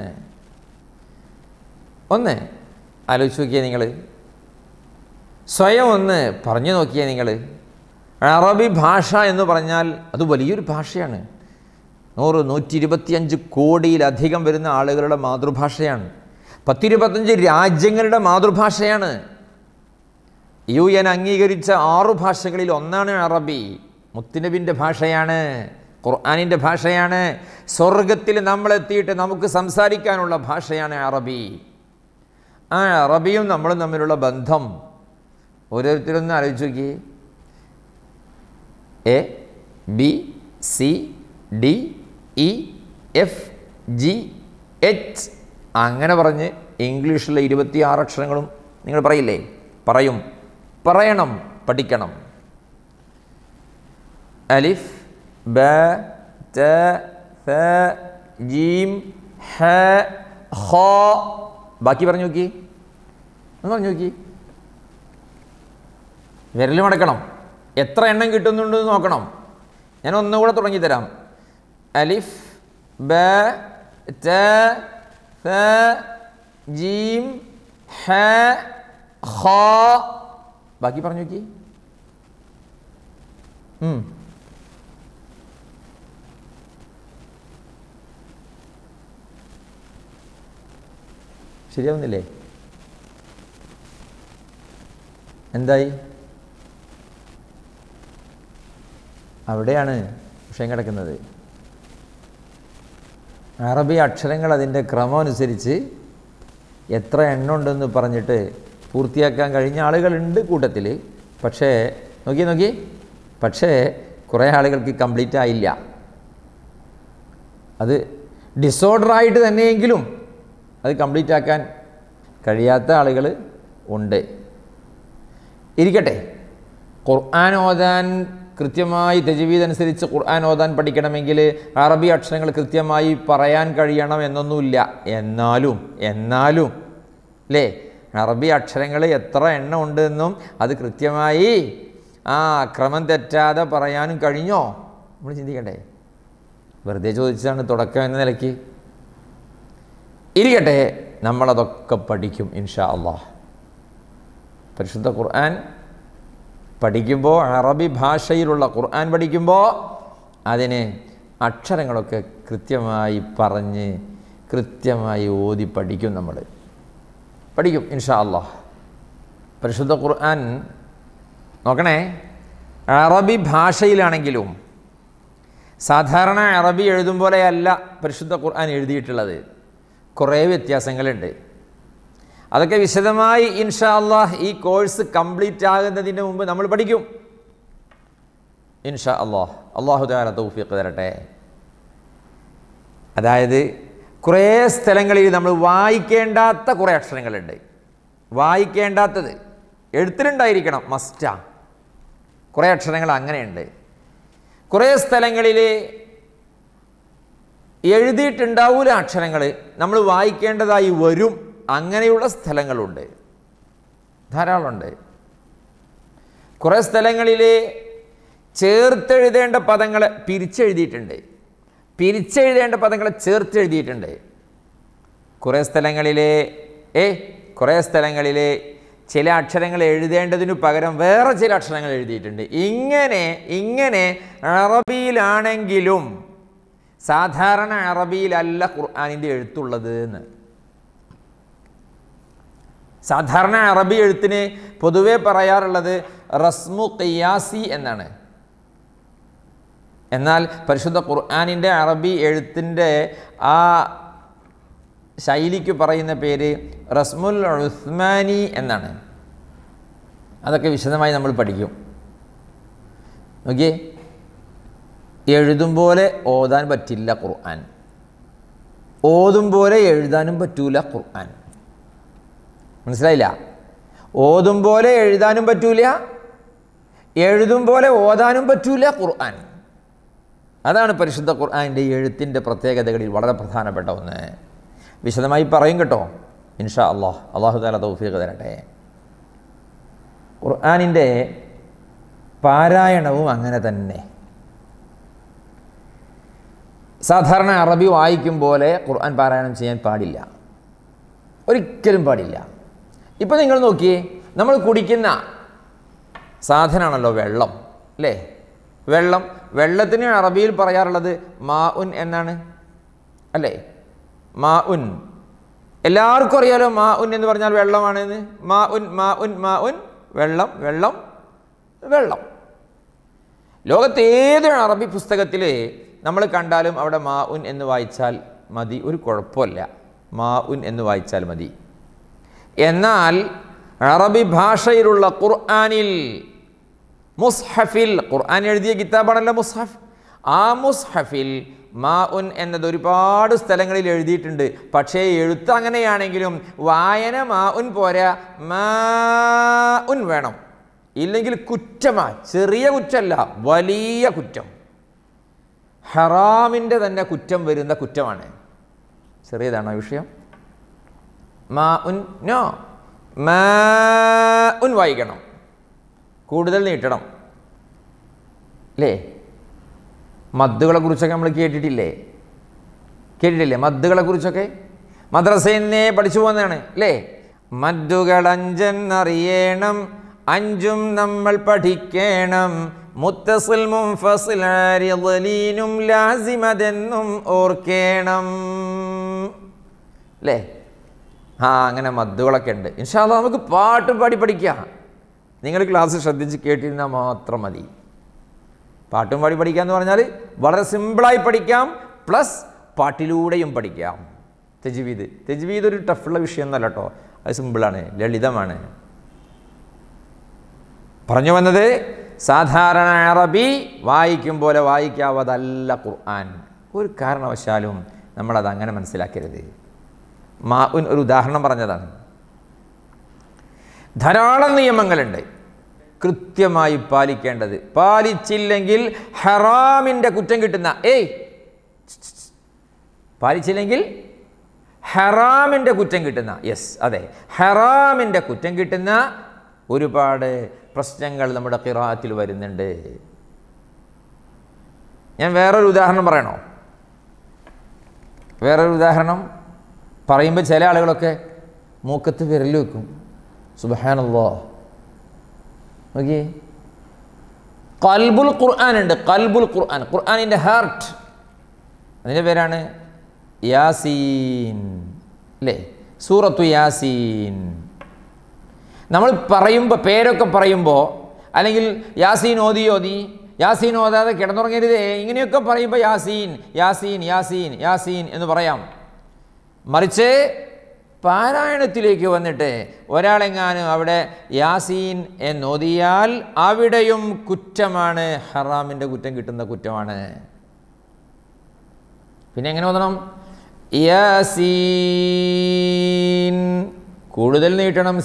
ഒന്ന് ആലോചിച്ച് നോക്കിയേ നിങ്ങൾ, സ്വയം ഒന്ന് പറഞ്ഞു നോക്കിയേ നിങ്ങൾ. അറബി ഭാഷ എന്ന് പറഞ്ഞാൽ അത് വലിയൊരു ഭാഷയാണ്. 125 കോടിയിലധികം വരുന്ന ആളുകളുടെ മാതൃഭാഷയാണ്. 10-25 രാജ്യങ്ങളുടെ മാതൃഭാഷയാണ്. UN അംഗീകരിച്ച 6 ഭാഷകളിൽ ഒന്നാണ് അറബി. മുത്തുനബിൻ്റെ ഭാഷയാണ്, ഖുർആനിൻ്റെ ഭാഷയാണ്. സ്വർഗത്തിൽ നമ്മളെത്തിയിട്ട് നമുക്ക് സംസാരിക്കാനുള്ള ഭാഷയാണ് അറബി. ആ അറബിയും നമ്മളും തമ്മിലുള്ള ബന്ധം ഓരോരുത്തരൊന്ന് ആലോചിച്ച് നോക്കി. A B C D E F G H അങ്ങനെ പറഞ്ഞ് ഇംഗ്ലീഷിലെ 26 അക്ഷരങ്ങളും നിങ്ങൾ പറയില്ലേ? പറയണം, പഠിക്കണം. അലിഫ് ബ ത ഫ ജീം ഹ ഖ. ബാക്കി പറഞ്ഞു നോക്കി, വിരൽ മടക്കണം. എത്ര എണ്ണം കിട്ടുന്നുണ്ടെന്ന് നോക്കണം. ഞാൻ ഒന്നുകൂടെ തുടങ്ങി തരാം. അലിഫ് ബ ത ഫ ജീം ഹ ഖ. ബാക്കി പറഞ്ഞു നോക്കി. ശരിയാവുന്നില്ലേ? എന്തായി? അവിടെയാണ് വിഷയം കിടക്കുന്നത്. അറബി അക്ഷരങ്ങൾ അതിൻ്റെ ക്രമം അനുസരിച്ച് എത്ര എണ്ണം ഉണ്ടെന്ന് പറഞ്ഞിട്ട് പൂർത്തിയാക്കാൻ കഴിഞ്ഞ ആളുകളുണ്ട് കൂട്ടത്തിൽ. പക്ഷേ കുറേ ആളുകൾക്ക് കംപ്ലീറ്റ് ആയില്ല. അത് ഡിസോർഡറായിട്ട് തന്നെയെങ്കിലും അത് കംപ്ലീറ്റ് ആക്കാൻ കഴിയാത്ത ആളുകൾ ഉണ്ട്. ഇരിക്കട്ടെ, ഖുർആൻ ഓതാൻ കൃത്യമായി തജ്വീദ് അനുസരിച്ച് ഖുർആൻ ഓതാൻ പഠിക്കണമെങ്കിൽ അറബി അക്ഷരങ്ങൾ കൃത്യമായി പറയാൻ കഴിയണം എന്നൊന്നുമില്ല. എന്നാലും അല്ലേ, അറബി അക്ഷരങ്ങൾ എത്ര എണ്ണം ഉണ്ടെന്നും അത് കൃത്യമായി ക്രമം തെറ്റാതെ പറയാനും കഴിഞ്ഞോ? നമ്മൾ ചിന്തിക്കണ്ടേ? വെറുതെ ചോദിച്ചതാണ് തുടക്കം എന്ന നിലയ്ക്ക്. ഇരിക്കട്ടെ, നമ്മളതൊക്കെ പഠിക്കും ഇൻഷാ അള്ളാഹ്. പരിശുദ്ധ ഖുർആൻ പഠിക്കുമ്പോൾ അറബി ഭാഷയിലുള്ള ഖുർആൻ പഠിക്കുമ്പോൾ അതിന് അക്ഷരങ്ങളൊക്കെ കൃത്യമായി പറഞ്ഞ് കൃത്യമായി ഓതി പഠിക്കും. നമ്മൾ പഠിക്കും ഇൻഷാ അല്ലാഹ്. പരിശുദ്ധ ഖുർആൻ നോക്കണേ, അറബി ഭാഷയിലാണെങ്കിലും സാധാരണ അറബി എഴുതും പോലെയല്ല പരിശുദ്ധ ഖുർആൻ എഴുതിയിട്ടുള്ളത്. കുറേ വ്യത്യാസങ്ങളുണ്ട്. അതൊക്കെ വിശദമായി ഇൻഷാ അല്ലാഹ് ഈ കോഴ്സ് കംപ്ലീറ്റ് ആകുന്നതിന് മുമ്പ് നമ്മൾ പഠിക്കും ഇൻഷാ അല്ലാഹ്. അല്ലാഹു തആല തൗഫീഖ് തരട്ടെ. അതായത് കുറേ സ്ഥലങ്ങളിൽ നമ്മൾ വായിക്കേണ്ടാത്ത കുറേ അക്ഷരങ്ങളുണ്ട്. വായിക്കേണ്ടാത്തത് എഴുത്തിലുണ്ടായിരിക്കണം, മസ്റ്റാ. കുറേ അക്ഷരങ്ങൾ അങ്ങനെയുണ്ട്. കുറേ സ്ഥലങ്ങളിൽ എഴുതിയിട്ടുണ്ടാവൂല അക്ഷരങ്ങൾ, നമ്മൾ വായിക്കേണ്ടതായി വരും. അങ്ങനെയുള്ള സ്ഥലങ്ങളുണ്ട്, ധാരാളമുണ്ട്. കുറേ സ്ഥലങ്ങളിൽ ചേർത്തെഴുതേണ്ട പദങ്ങളെ പിരിച്ചെഴുതിയിട്ടുണ്ട്, പിരിച്ചെഴുതേണ്ട പദങ്ങളെ ചേർത്തെഴുതിയിട്ടുണ്ട്. കുറേ സ്ഥലങ്ങളിൽ ചില അക്ഷരങ്ങൾ എഴുതേണ്ടതിനു പകരം വേറെ ചില അക്ഷരങ്ങൾ എഴുതിയിട്ടുണ്ട്. ഇങ്ങനെ അറബിയിലാണെങ്കിലും സാധാരണ അറബിയിലല്ല ഖുർആനിൻ്റെ എഴുത്തുള്ളത് എന്ന്. സാധാരണ അറബി എഴുത്തിന് പൊതുവെ പറയാറുള്ളത് റസ്മു ഖിയാസി എന്നാണ്. എന്നാൽ പരിശുദ്ധ ഖുർആനിൻ്റെ അറബി എഴുത്തിൻ്റെ ആ ശൈലിക്ക് പറയുന്ന പേര് റസ്മുൽ ഉസ്മാനി എന്നാണ്. അതൊക്കെ വിശദമായി നമ്മൾ പഠിക്കും. നോക്കിയേ, എഴുതും പോലെ ഓതാൻ പറ്റില്ല ഖുർആൻ, ഓതും പോലെ എഴുതാനും പറ്റൂല ഖുർആൻ. മനസ്സിലായില്ല? ഓതും പോലെ എഴുതാനും പറ്റൂല, എഴുതും പോലെ ഓതാനും പറ്റൂല ഖുർആൻ. അതാണ് പരിശുദ്ധ ഖുർആനിൻ്റെ എഴുത്തിൻ്റെ പ്രത്യേകതകളിൽ വളരെ പ്രധാനപ്പെട്ട ഒന്ന്. വിശദമായി പറയും കേട്ടോ ഇൻഷാ അല്ലാഹ്. അല്ലാഹു തആല തൗഫീഖ് തരട്ടെ. ഖുർആനിൻ്റെ പാരായണവും അങ്ങനെ തന്നെ. സാധാരണ അറബി വായിക്കും പോലെ ഖുർആൻ പാരായണം ചെയ്യാൻ പാടില്ല, ഒരിക്കലും പാടില്ല. ഇപ്പോൾ നിങ്ങൾ നോക്കിയേ, നമ്മൾ കുടിക്കുന്ന സാധനമാണല്ലോ വെള്ളം, അല്ലേ? വെള്ളത്തിന് അറബിയിൽ പറയാറുള്ളത് മാ ഉൻ എന്നാണ്, അല്ലേ? മാ ഉൻ എല്ലാവർക്കും അറിയാലോ. മാ ഉൻ എന്ന് പറഞ്ഞാൽ വെള്ളമാണെന്ന്. മാ ഉൻ വെള്ളം. ലോകത്ത് ഏത് അറബി പുസ്തകത്തിൽ നമ്മൾ കണ്ടാലും അവിടെ മാ ഉൻ എന്ന് വായിച്ചാൽ മതി, ഒരു കുഴപ്പമില്ല. മാ ഉൻ എന്ന് വായിച്ചാൽ മതി. എന്നാൽ അറബി ഭാഷയിലുള്ള ഖുർആനിൽ, മുസ്ഹഫിൽ, ഖുർആൻ എഴുതിയ കിതാബാണല്ലോ മുസ്ഹഫ്, ആ മുസ്ഹഫിൽ മാ ഉൻ എന്നത് ഒരുപാട് സ്ഥലങ്ങളിൽ എഴുതിയിട്ടുണ്ട്. പക്ഷേ എഴുത്ത് അങ്ങനെയാണെങ്കിലും വായന മാ ഉൻ പോരാ, മാ ഉൻ വേണം. ഇല്ലെങ്കിൽ കുറ്റമാ, ചെറിയ കുറ്റമല്ല, വലിയ കുറ്റം. ഹറാമിൻ്റെ തന്നെ കുറ്റം വരുന്ന കുറ്റമാണ്. ചെറിയതാണോ വിഷയം? മാ ഉൻ നോ, മാ ഉൻ വായിക്കണം, കൂടുതൽ നീട്ടണം, അല്ലേ? മദ്ദുകളെ കുറിച്ചൊക്കെ നമ്മൾ കേട്ടിട്ടില്ലേ? മദ്ദുകളെ കുറിച്ചൊക്കെ മദ്രസയിൽ നിന്നേ പഠിച്ചു പോകുന്നതാണ്, അല്ലേ? മദ്ദുകൾ അഞ്ചെന്നറിയണം, അഞ്ചും നമ്മൾ പഠിക്കണം, മുത്തസിൽ മുൻഫസിൽ ആരിദ് ലീനും ലാസിമതെന്നും ഓർക്കണം, അല്ലേ? അങ്ങനെ മദ്ദുകളൊക്കെ ഉണ്ട്. ഇൻഷാ അല്ലാഹ് നമുക്ക് പാട്ട് പാടി പഠിക്കാം. നിങ്ങൾ ക്ലാസ് ശ്രദ്ധിച്ച് കേട്ടിരുന്നാൽ മാത്രം മതി. പാട്ടും പാടി പഠിക്കുക എന്ന് പറഞ്ഞാൽ വളരെ സിമ്പിളായി പഠിക്കാം, പ്ലസ് പാട്ടിലൂടെയും പഠിക്കാം. തെജ്വീദ് ഒരു ടഫുള്ള വിഷയമൊന്നുമല്ല കേട്ടോ, അത് സിമ്പിളാണ്, ലളിതമാണ്. പറഞ്ഞു വന്നത്, സാധാരണ അറബി വായിക്കും പോലെ വായിക്കാവതല്ല ഖുർആൻ. ഒരു കാരണവശാലും നമ്മളത് അങ്ങനെ മനസ്സിലാക്കരുത്. മാ ഉൻ ഒരു ഉദാഹരണം പറഞ്ഞതാണ്. ധാരാളം നിയമങ്ങളുണ്ട് കൃത്യമായി പാലിക്കേണ്ടത്. പാലിച്ചില്ലെങ്കിൽ ഹറാമിൻ്റെ കുറ്റം കിട്ടുന്ന, പാലിച്ചില്ലെങ്കിൽ ഹറാമിൻ്റെ കുറ്റം കിട്ടുന്ന, യെസ് അതെ, ഹറാമിൻ്റെ കുറ്റം കിട്ടുന്ന ഒരുപാട് പ്രശ്നങ്ങൾ നമ്മുടെ ഖിറാഅത്തിൽ വരുന്നുണ്ട്. ഞാൻ വേറൊരു ഉദാഹരണം പറയണോ? വേറൊരു ഉദാഹരണം പറയുമ്പോൾ ചില ആളുകളൊക്കെ മൂക്കത്ത് വിരൽ വെക്കും. സുബ്ഹാനല്ലാഹ്, നോക്കിയേ, ഖൽബുൽ ഖുർആൻ ഉണ്ട്. ഖൽബുൽ ഖുർആൻ, ഖുർആനിൻ്റെ ഹാർട്ട്, അതിൻ്റെ പേരാണ് യാസീൻ അല്ലേ? സൂറത്തു യാസീൻ. നമ്മൾ പറയുമ്പോൾ, പേരൊക്കെ പറയുമ്പോൾ, അല്ലെങ്കിൽ യാസീൻ ഓതി യാസീൻ ഓതാതെ കിടന്നുറങ്ങരുതേ, ഇങ്ങനെയൊക്കെ പറയുമ്പോൾ യാസീൻ യാസീൻ യാസീൻ യാസീൻ എന്ന് പറയാം. മറിച്ച് പാരായണത്തിലേക്ക് വന്നിട്ട് ഒരാളെങ്ങാനും അവിടെ യാസീൻ എന്നോതിയാൽ അവിടെയും കുറ്റമാണ്, ഹറാമിൻ്റെ കുറ്റം കിട്ടുന്ന കുറ്റമാണ്. പിന്നെ എങ്ങനെ ഓതണം? യാസീൻ, കൂടുതൽ നീട്ടണം,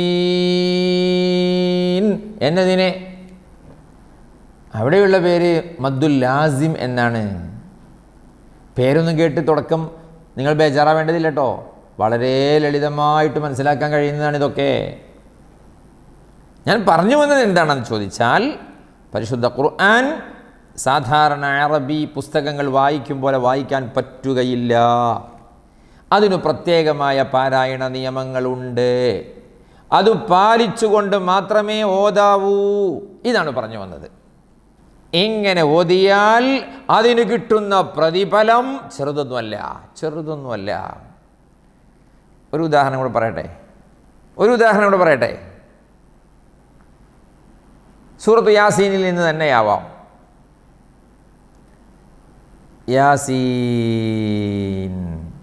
സീൻ എന്നതിനെ. അവിടെയുള്ള പേര് മദ്ദുൽ ലാസിം എന്നാണ്. പേരൊന്നും കേട്ട് തുടക്കം നിങ്ങൾ ബേജാറാവേണ്ടതില്ല കേട്ടോ, വളരെ ലളിതമായിട്ട് മനസ്സിലാക്കാൻ കഴിയുന്നതാണ് ഇതൊക്കെ. ഞാൻ പറഞ്ഞു വന്നത് എന്താണെന്ന് ചോദിച്ചാൽ, പരിശുദ്ധ ഖുർആൻ സാധാരണ അറബി പുസ്തകങ്ങൾ വായിക്കും പോലെ വായിക്കാൻ പറ്റുകയില്ല. അതിനു പ്രത്യേകമായ പാരായണ നിയമങ്ങളുണ്ട്. അത് പാലിച്ചുകൊണ്ട് മാത്രമേ ഓതാവൂ. ഇതാണ് പറഞ്ഞു വന്നത്. ഇങ്ങനെ ഓതിയാൽ അതിന് കിട്ടുന്ന പ്രതിഫലം ചെറുതൊന്നുമല്ല. ഒരു ഉദാഹരണം കൂടെ പറയട്ടെ. സൂറത്ത് യാസീനിൽ നിന്ന് തന്നെയാവാം. യാസീൻ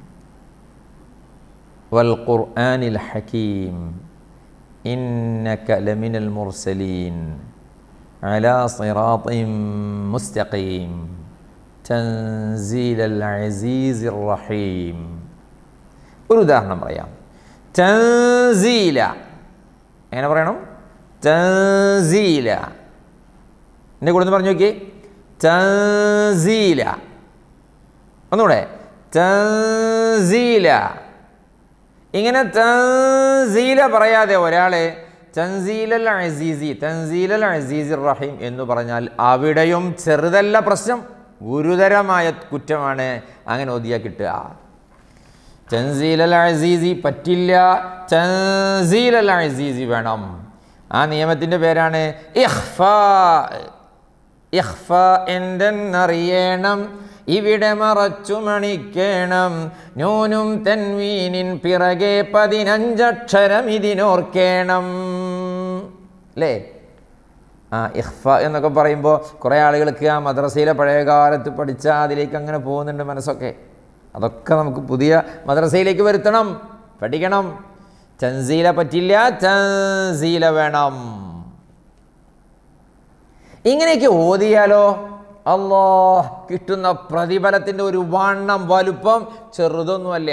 വൽ ഖുർആനിൽ ഹകീം ഇന്നക ലമിനൽ മുർസലീൻ അലാ സിറാത്തിൻ മുസ്തഖീം തൻസീലൽ അസീസിർ റഹീം. ഒരു ഉദാഹരണം പറയാം. തൻസീല എങ്ങനെ പറയണം? തൻസീല. എൻ്റെ കൂടെ ഒന്ന് പറഞ്ഞു നോക്കിയേ. തൻസീല. ഒന്നുകൂടെ. തൻസീല. ഇങ്ങനെ തൻസീല പറയാതെ ഒരാൾ തൻസീലൽ അസീസിർ റഹീം എന്ന് പറഞ്ഞാൽ അവിടെയും ചെറുതല്ല പ്രശ്നം, ഗുരുതരമായ കുറ്റമാണ്. അങ്ങനെ ഓതിയാ കിട്ടുക. തൻസീലൽ അസീസി പറ്റില്ല, തൻസീലൽ അസീസി വേണം. ആ നിയമത്തിൻ്റെ പേരാണ് ഇഖ്ഫാ. ഇഖ്ഫാ എന്തെന്നറിയണം, ഇവിടെ മറച്ചു മണിക്കണം, നൂനും തൻവീനിൻ പിറകെ 15 അക്ഷരം ഇതിനോർക്കണം അല്ലേ? ഇഖ്ഫ എന്നൊക്കെ പറയുമ്പോൾ കുറേ ആളുകൾക്ക് ആ മദ്രസയിലെ പഴയ കാലത്ത് പഠിച്ച അതിലേക്ക് അങ്ങനെ പോകുന്നുണ്ട് മനസ്സൊക്കെ. അതൊക്കെ നമുക്ക് പുതിയ മദ്രസയിലേക്ക് വരുത്തണം, പഠിക്കണം. തൻസീല പറ്റില്ല, തൻസീല വേണം. ഇങ്ങനെയൊക്കെ ഓതിയാലോ അല്ലാഹ് കിട്ടുന്ന പ്രതിഫലത്തിൻ്റെ ഒരു വണ്ണം വലുപ്പം ചെറുതൊന്നുമല്ല.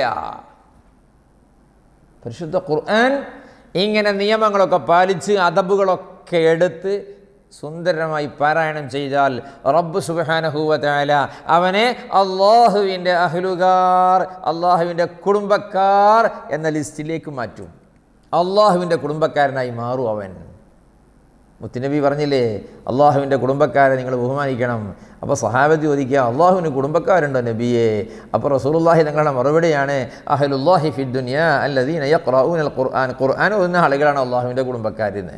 പരിശുദ്ധ ഖുർആൻ ഇങ്ങനെ നിയമങ്ങളൊക്കെ പാലിച്ച് അദബുകളൊക്കെ എടുത്ത് സുന്ദരമായി പാരായണം ചെയ്താൽ റബ്ബ് സുബ്ഹാനഹു വ തആല അവനെ അല്ലാഹുവിൻ്റെ അഹ്ലുകാർ, അല്ലാഹുവിൻ്റെ കുടുംബക്കാർ എന്ന ലിസ്റ്റിലേക്ക് മാറ്റും. അല്ലാഹുവിൻ്റെ കുടുംബക്കാരനായി മാറും അവൻ. മുത്തുനബി പറഞ്ഞില്ലേ, അള്ളാഹുവിൻ്റെ കുടുംബക്കാരെ നിങ്ങൾ ബഹുമാനിക്കണം. അപ്പോൾ സഹാബത്ത് ചോദിക്കുക, അള്ളാഹുവിന് കുടുംബക്കാരുണ്ടോ നബിയെ? അപ്പോൾ റസൂലുള്ളാഹി തങ്ങളുടെ മറുപടിയാണ്, അഹ്ലുല്ലാഹി ഫിദ്ദുനിയാ അല്ലദീന യഖ്റഊനൽ ഖുർആൻ. ഖുർആൻ ഓതുന്ന ആളുകളാണ് അള്ളാഹുവിൻ്റെ കുടുംബക്കാരെന്ന്.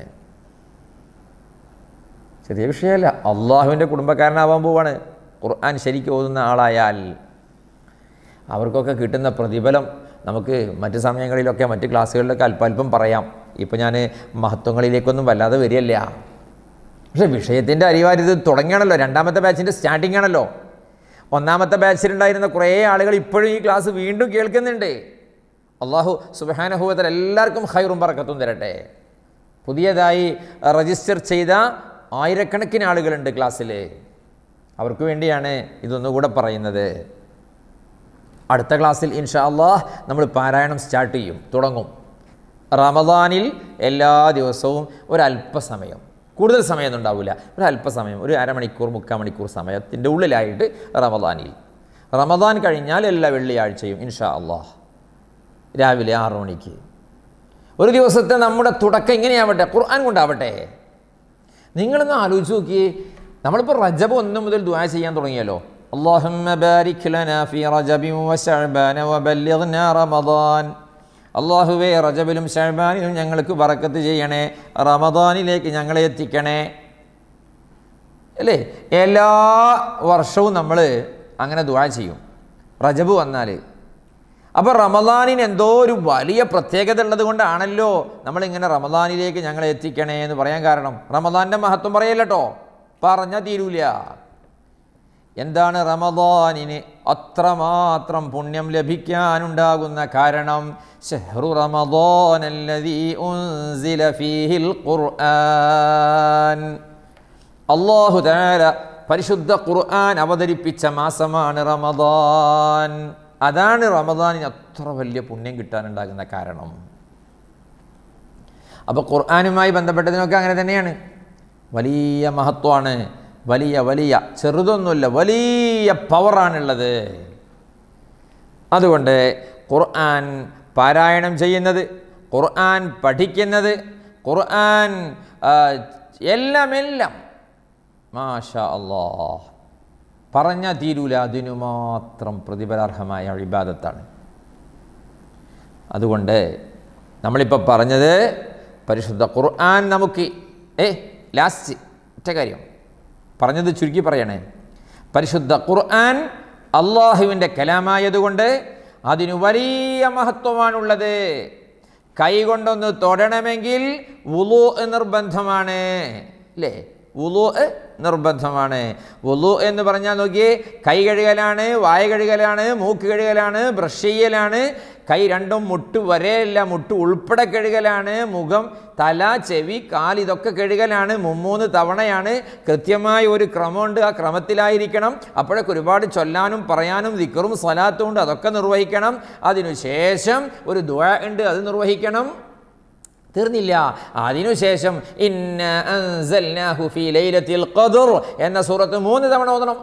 ചെറിയ വിഷയമല്ല, അള്ളാഹുവിൻ്റെ കുടുംബക്കാരനാവാൻ പോവാണ് ഖുർആൻ ശരിക്കും ഓതുന്ന ആളായാൽ. അവർക്കൊക്കെ കിട്ടുന്ന പ്രതിഫലം നമുക്ക് മറ്റ് സമയങ്ങളിലൊക്കെ മറ്റ് ക്ലാസ്സുകളിലൊക്കെ അല്പം പറയാം. ഇപ്പോൾ ഞാൻ മഹത്വങ്ങളിലേക്കൊന്നും വല്ലാതെ വരികയല്ല. പക്ഷേ വിഷയത്തിൻ്റെ അനിവാര്യത തുടങ്ങിയാണല്ലോ. രണ്ടാമത്തെ ബാച്ചിൻ്റെ സ്റ്റാർട്ടിംഗ് ആണല്ലോ. ഒന്നാമത്തെ ബാച്ചിലുണ്ടായിരുന്ന കുറേ ആളുകൾ ഇപ്പോഴും ഈ ക്ലാസ് വീണ്ടും കേൾക്കുന്നുണ്ട്. അല്ലാഹു സുബ്ഹാനഹു വ തആല എല്ലാവർക്കും ഖൈറും ബറക്കത്തും തരട്ടെ. പുതിയതായി രജിസ്റ്റർ ചെയ്ത ആയിരക്കണക്കിന് ആളുകളുണ്ട് ക്ലാസ്സിൽ. അവർക്ക് വേണ്ടിയാണ് ഇതൊന്നുകൂടെ പറയുന്നത്. അടുത്ത ക്ലാസ്സിൽ ഇൻഷാ അല്ലാഹ് നമ്മൾ പാരായണം സ്റ്റാർട്ട് ചെയ്യും, തുടങ്ങും. റമദാനിൽ എല്ലാ ദിവസവും ഒരല്പസമയം, കൂടുതൽ സമയമൊന്നും ഉണ്ടാവില്ല, ഒരല്പസമയം, ഒരു അരമണിക്കൂർ 3/4 മണിക്കൂർ സമയത്തിൻ്റെ ഉള്ളിലായിട്ട് റമദാനിൽ. റമദാൻ കഴിഞ്ഞാൽ എല്ലാ വെള്ളിയാഴ്ചയും ഇൻഷാ അല്ലാഹ് രാവിലെ 6 മണിക്ക്. ഒരു ദിവസത്തെ നമ്മുടെ തുടക്കം ഇങ്ങനെയാവട്ടെ, ഖുർആൻ കൊണ്ടാവട്ടെ. നിങ്ങളൊന്ന് ആലോചിച്ച് നോക്കിയേ, നമ്മളിപ്പോൾ റജബ് 1 മുതൽ ദുആ ചെയ്യാൻ തുടങ്ങിയല്ലോ. അല്ലാഹുമ്മ ബാരിക് ലനാ ഫീ റജബിൻ വശഅബാന വബല്ലിഗ്നാ റമദാൻ. അല്ലാഹുവേ, റജബിലും ശഅബാനിലും ഞങ്ങൾക്ക് ബറക്കത്ത് ചെയ്യണേ, റമദാനിലേക്ക് ഞങ്ങളെ എത്തിക്കണേ. അല്ലേ? എല്ലാ വർഷവും നമ്മൾ അങ്ങനെ ദുആ ചെയ്യും റജബ് വന്നാൽ. അപ്പോൾ റമദാനിന് എന്തോ ഒരു വലിയ പ്രത്യേകത ഉള്ളത് കൊണ്ടാണല്ലോ നമ്മളിങ്ങനെ റമദാനിലേക്ക് ഞങ്ങളെ എത്തിക്കണേ എന്ന് പറയാൻ കാരണം. റമദാൻ്റെ മഹത്വം പറയല്ലോ, പറഞ്ഞാൽ തീരൂല. എന്താണ് റമദാനിന് അത്രമാത്രം പുണ്യം ലഭിക്കാനുണ്ടാകുന്ന കാരണം? ശഹ്റു റമദാനല്ലദീ ഉൻസില ഫീഹിൽ ഖുർആൻ. അല്ലാഹു തആല പരിശുദ്ധ ഖുർആൻ അവതരിപ്പിച്ച മാസമാണ് റമദാൻ. അതാണ് റമദാനിന് അത്ര വലിയ പുണ്യം കിട്ടാനുണ്ടാകുന്ന കാരണം. അപ്പോൾ ഖുർആനുമായി ബന്ധപ്പെട്ടതിനൊക്കെ അങ്ങനെ തന്നെയാണ്. വലിയ മഹത്വമാണ്, വലിയ വലിയ ചെറുതൊന്നുമില്ല, വലിയ പവറാണുള്ളത്. അതുകൊണ്ട് ഖുർആൻ പാരായണം ചെയ്യുന്നത്, ഖുർആൻ പഠിക്കുന്നത്, ഖുർആൻ എല്ലാം മാഷാ അല്ലാഹ് പറഞ്ഞാൽ തീരൂല, അതിനു മാത്രം പ്രതിഫലാർഹമായ ഇബാദത്താണ്. അതുകൊണ്ട് നമ്മളിപ്പോൾ പറഞ്ഞത് പരിശുദ്ധ ഖുർആൻ നമുക്ക് ലാസ്റ്റ് ഒറ്റ കാര്യം പറഞ്ഞത് ചുരുക്കി പറയണേ. പരിശുദ്ധ ഖുർആൻ അള്ളാഹുവിൻ്റെ കലാമായതുകൊണ്ട് അതിന് വലിയ മഹത്വമാണുള്ളത്. കൈകൊണ്ടൊന്ന് തൊടണമെങ്കിൽ വുളൂ നിർബന്ധമാണ്, അല്ലേ? വുളൂ നിർബന്ധമാണ്. വുളൂ എന്ന് പറഞ്ഞാൽ നോക്കിയേ, കൈ കഴുകലാണ്, വായ കഴുകലാണ്, മൂക്ക് കഴുകലാണ്, ബ്രഷ് ചെയ്യലാണ്, കൈ രണ്ടും മുട്ട് വരെയല്ല, മുട്ട് ഉൾപ്പെടെ കഴുകലാണ്, മുഖം, തല, ചെവി, കാൽ ഇതൊക്കെ കഴുകലാണ്. 3 തവണയാണ്. കൃത്യമായ ഒരു ക്രമമുണ്ട്, ആ ക്രമത്തിലായിരിക്കണം. അപ്പോഴൊക്കെ ഒരുപാട് ചൊല്ലാനും പറയാനും ദിക്റും സ്വലാത്തും ഉണ്ട്, അതൊക്കെ നിർവഹിക്കണം. അതിനുശേഷം ഒരു ദുആ ഉണ്ട്, അത് നിർവഹിക്കണം. തീർന്നില്ല. അതിനുശേഷം ഇന്നാ അൻസൽനാഹു ഫീ ലൈലത്തിൽ ഖദ്ർ എന്ന സൂറത്ത് 3 തവണ ഓതണം.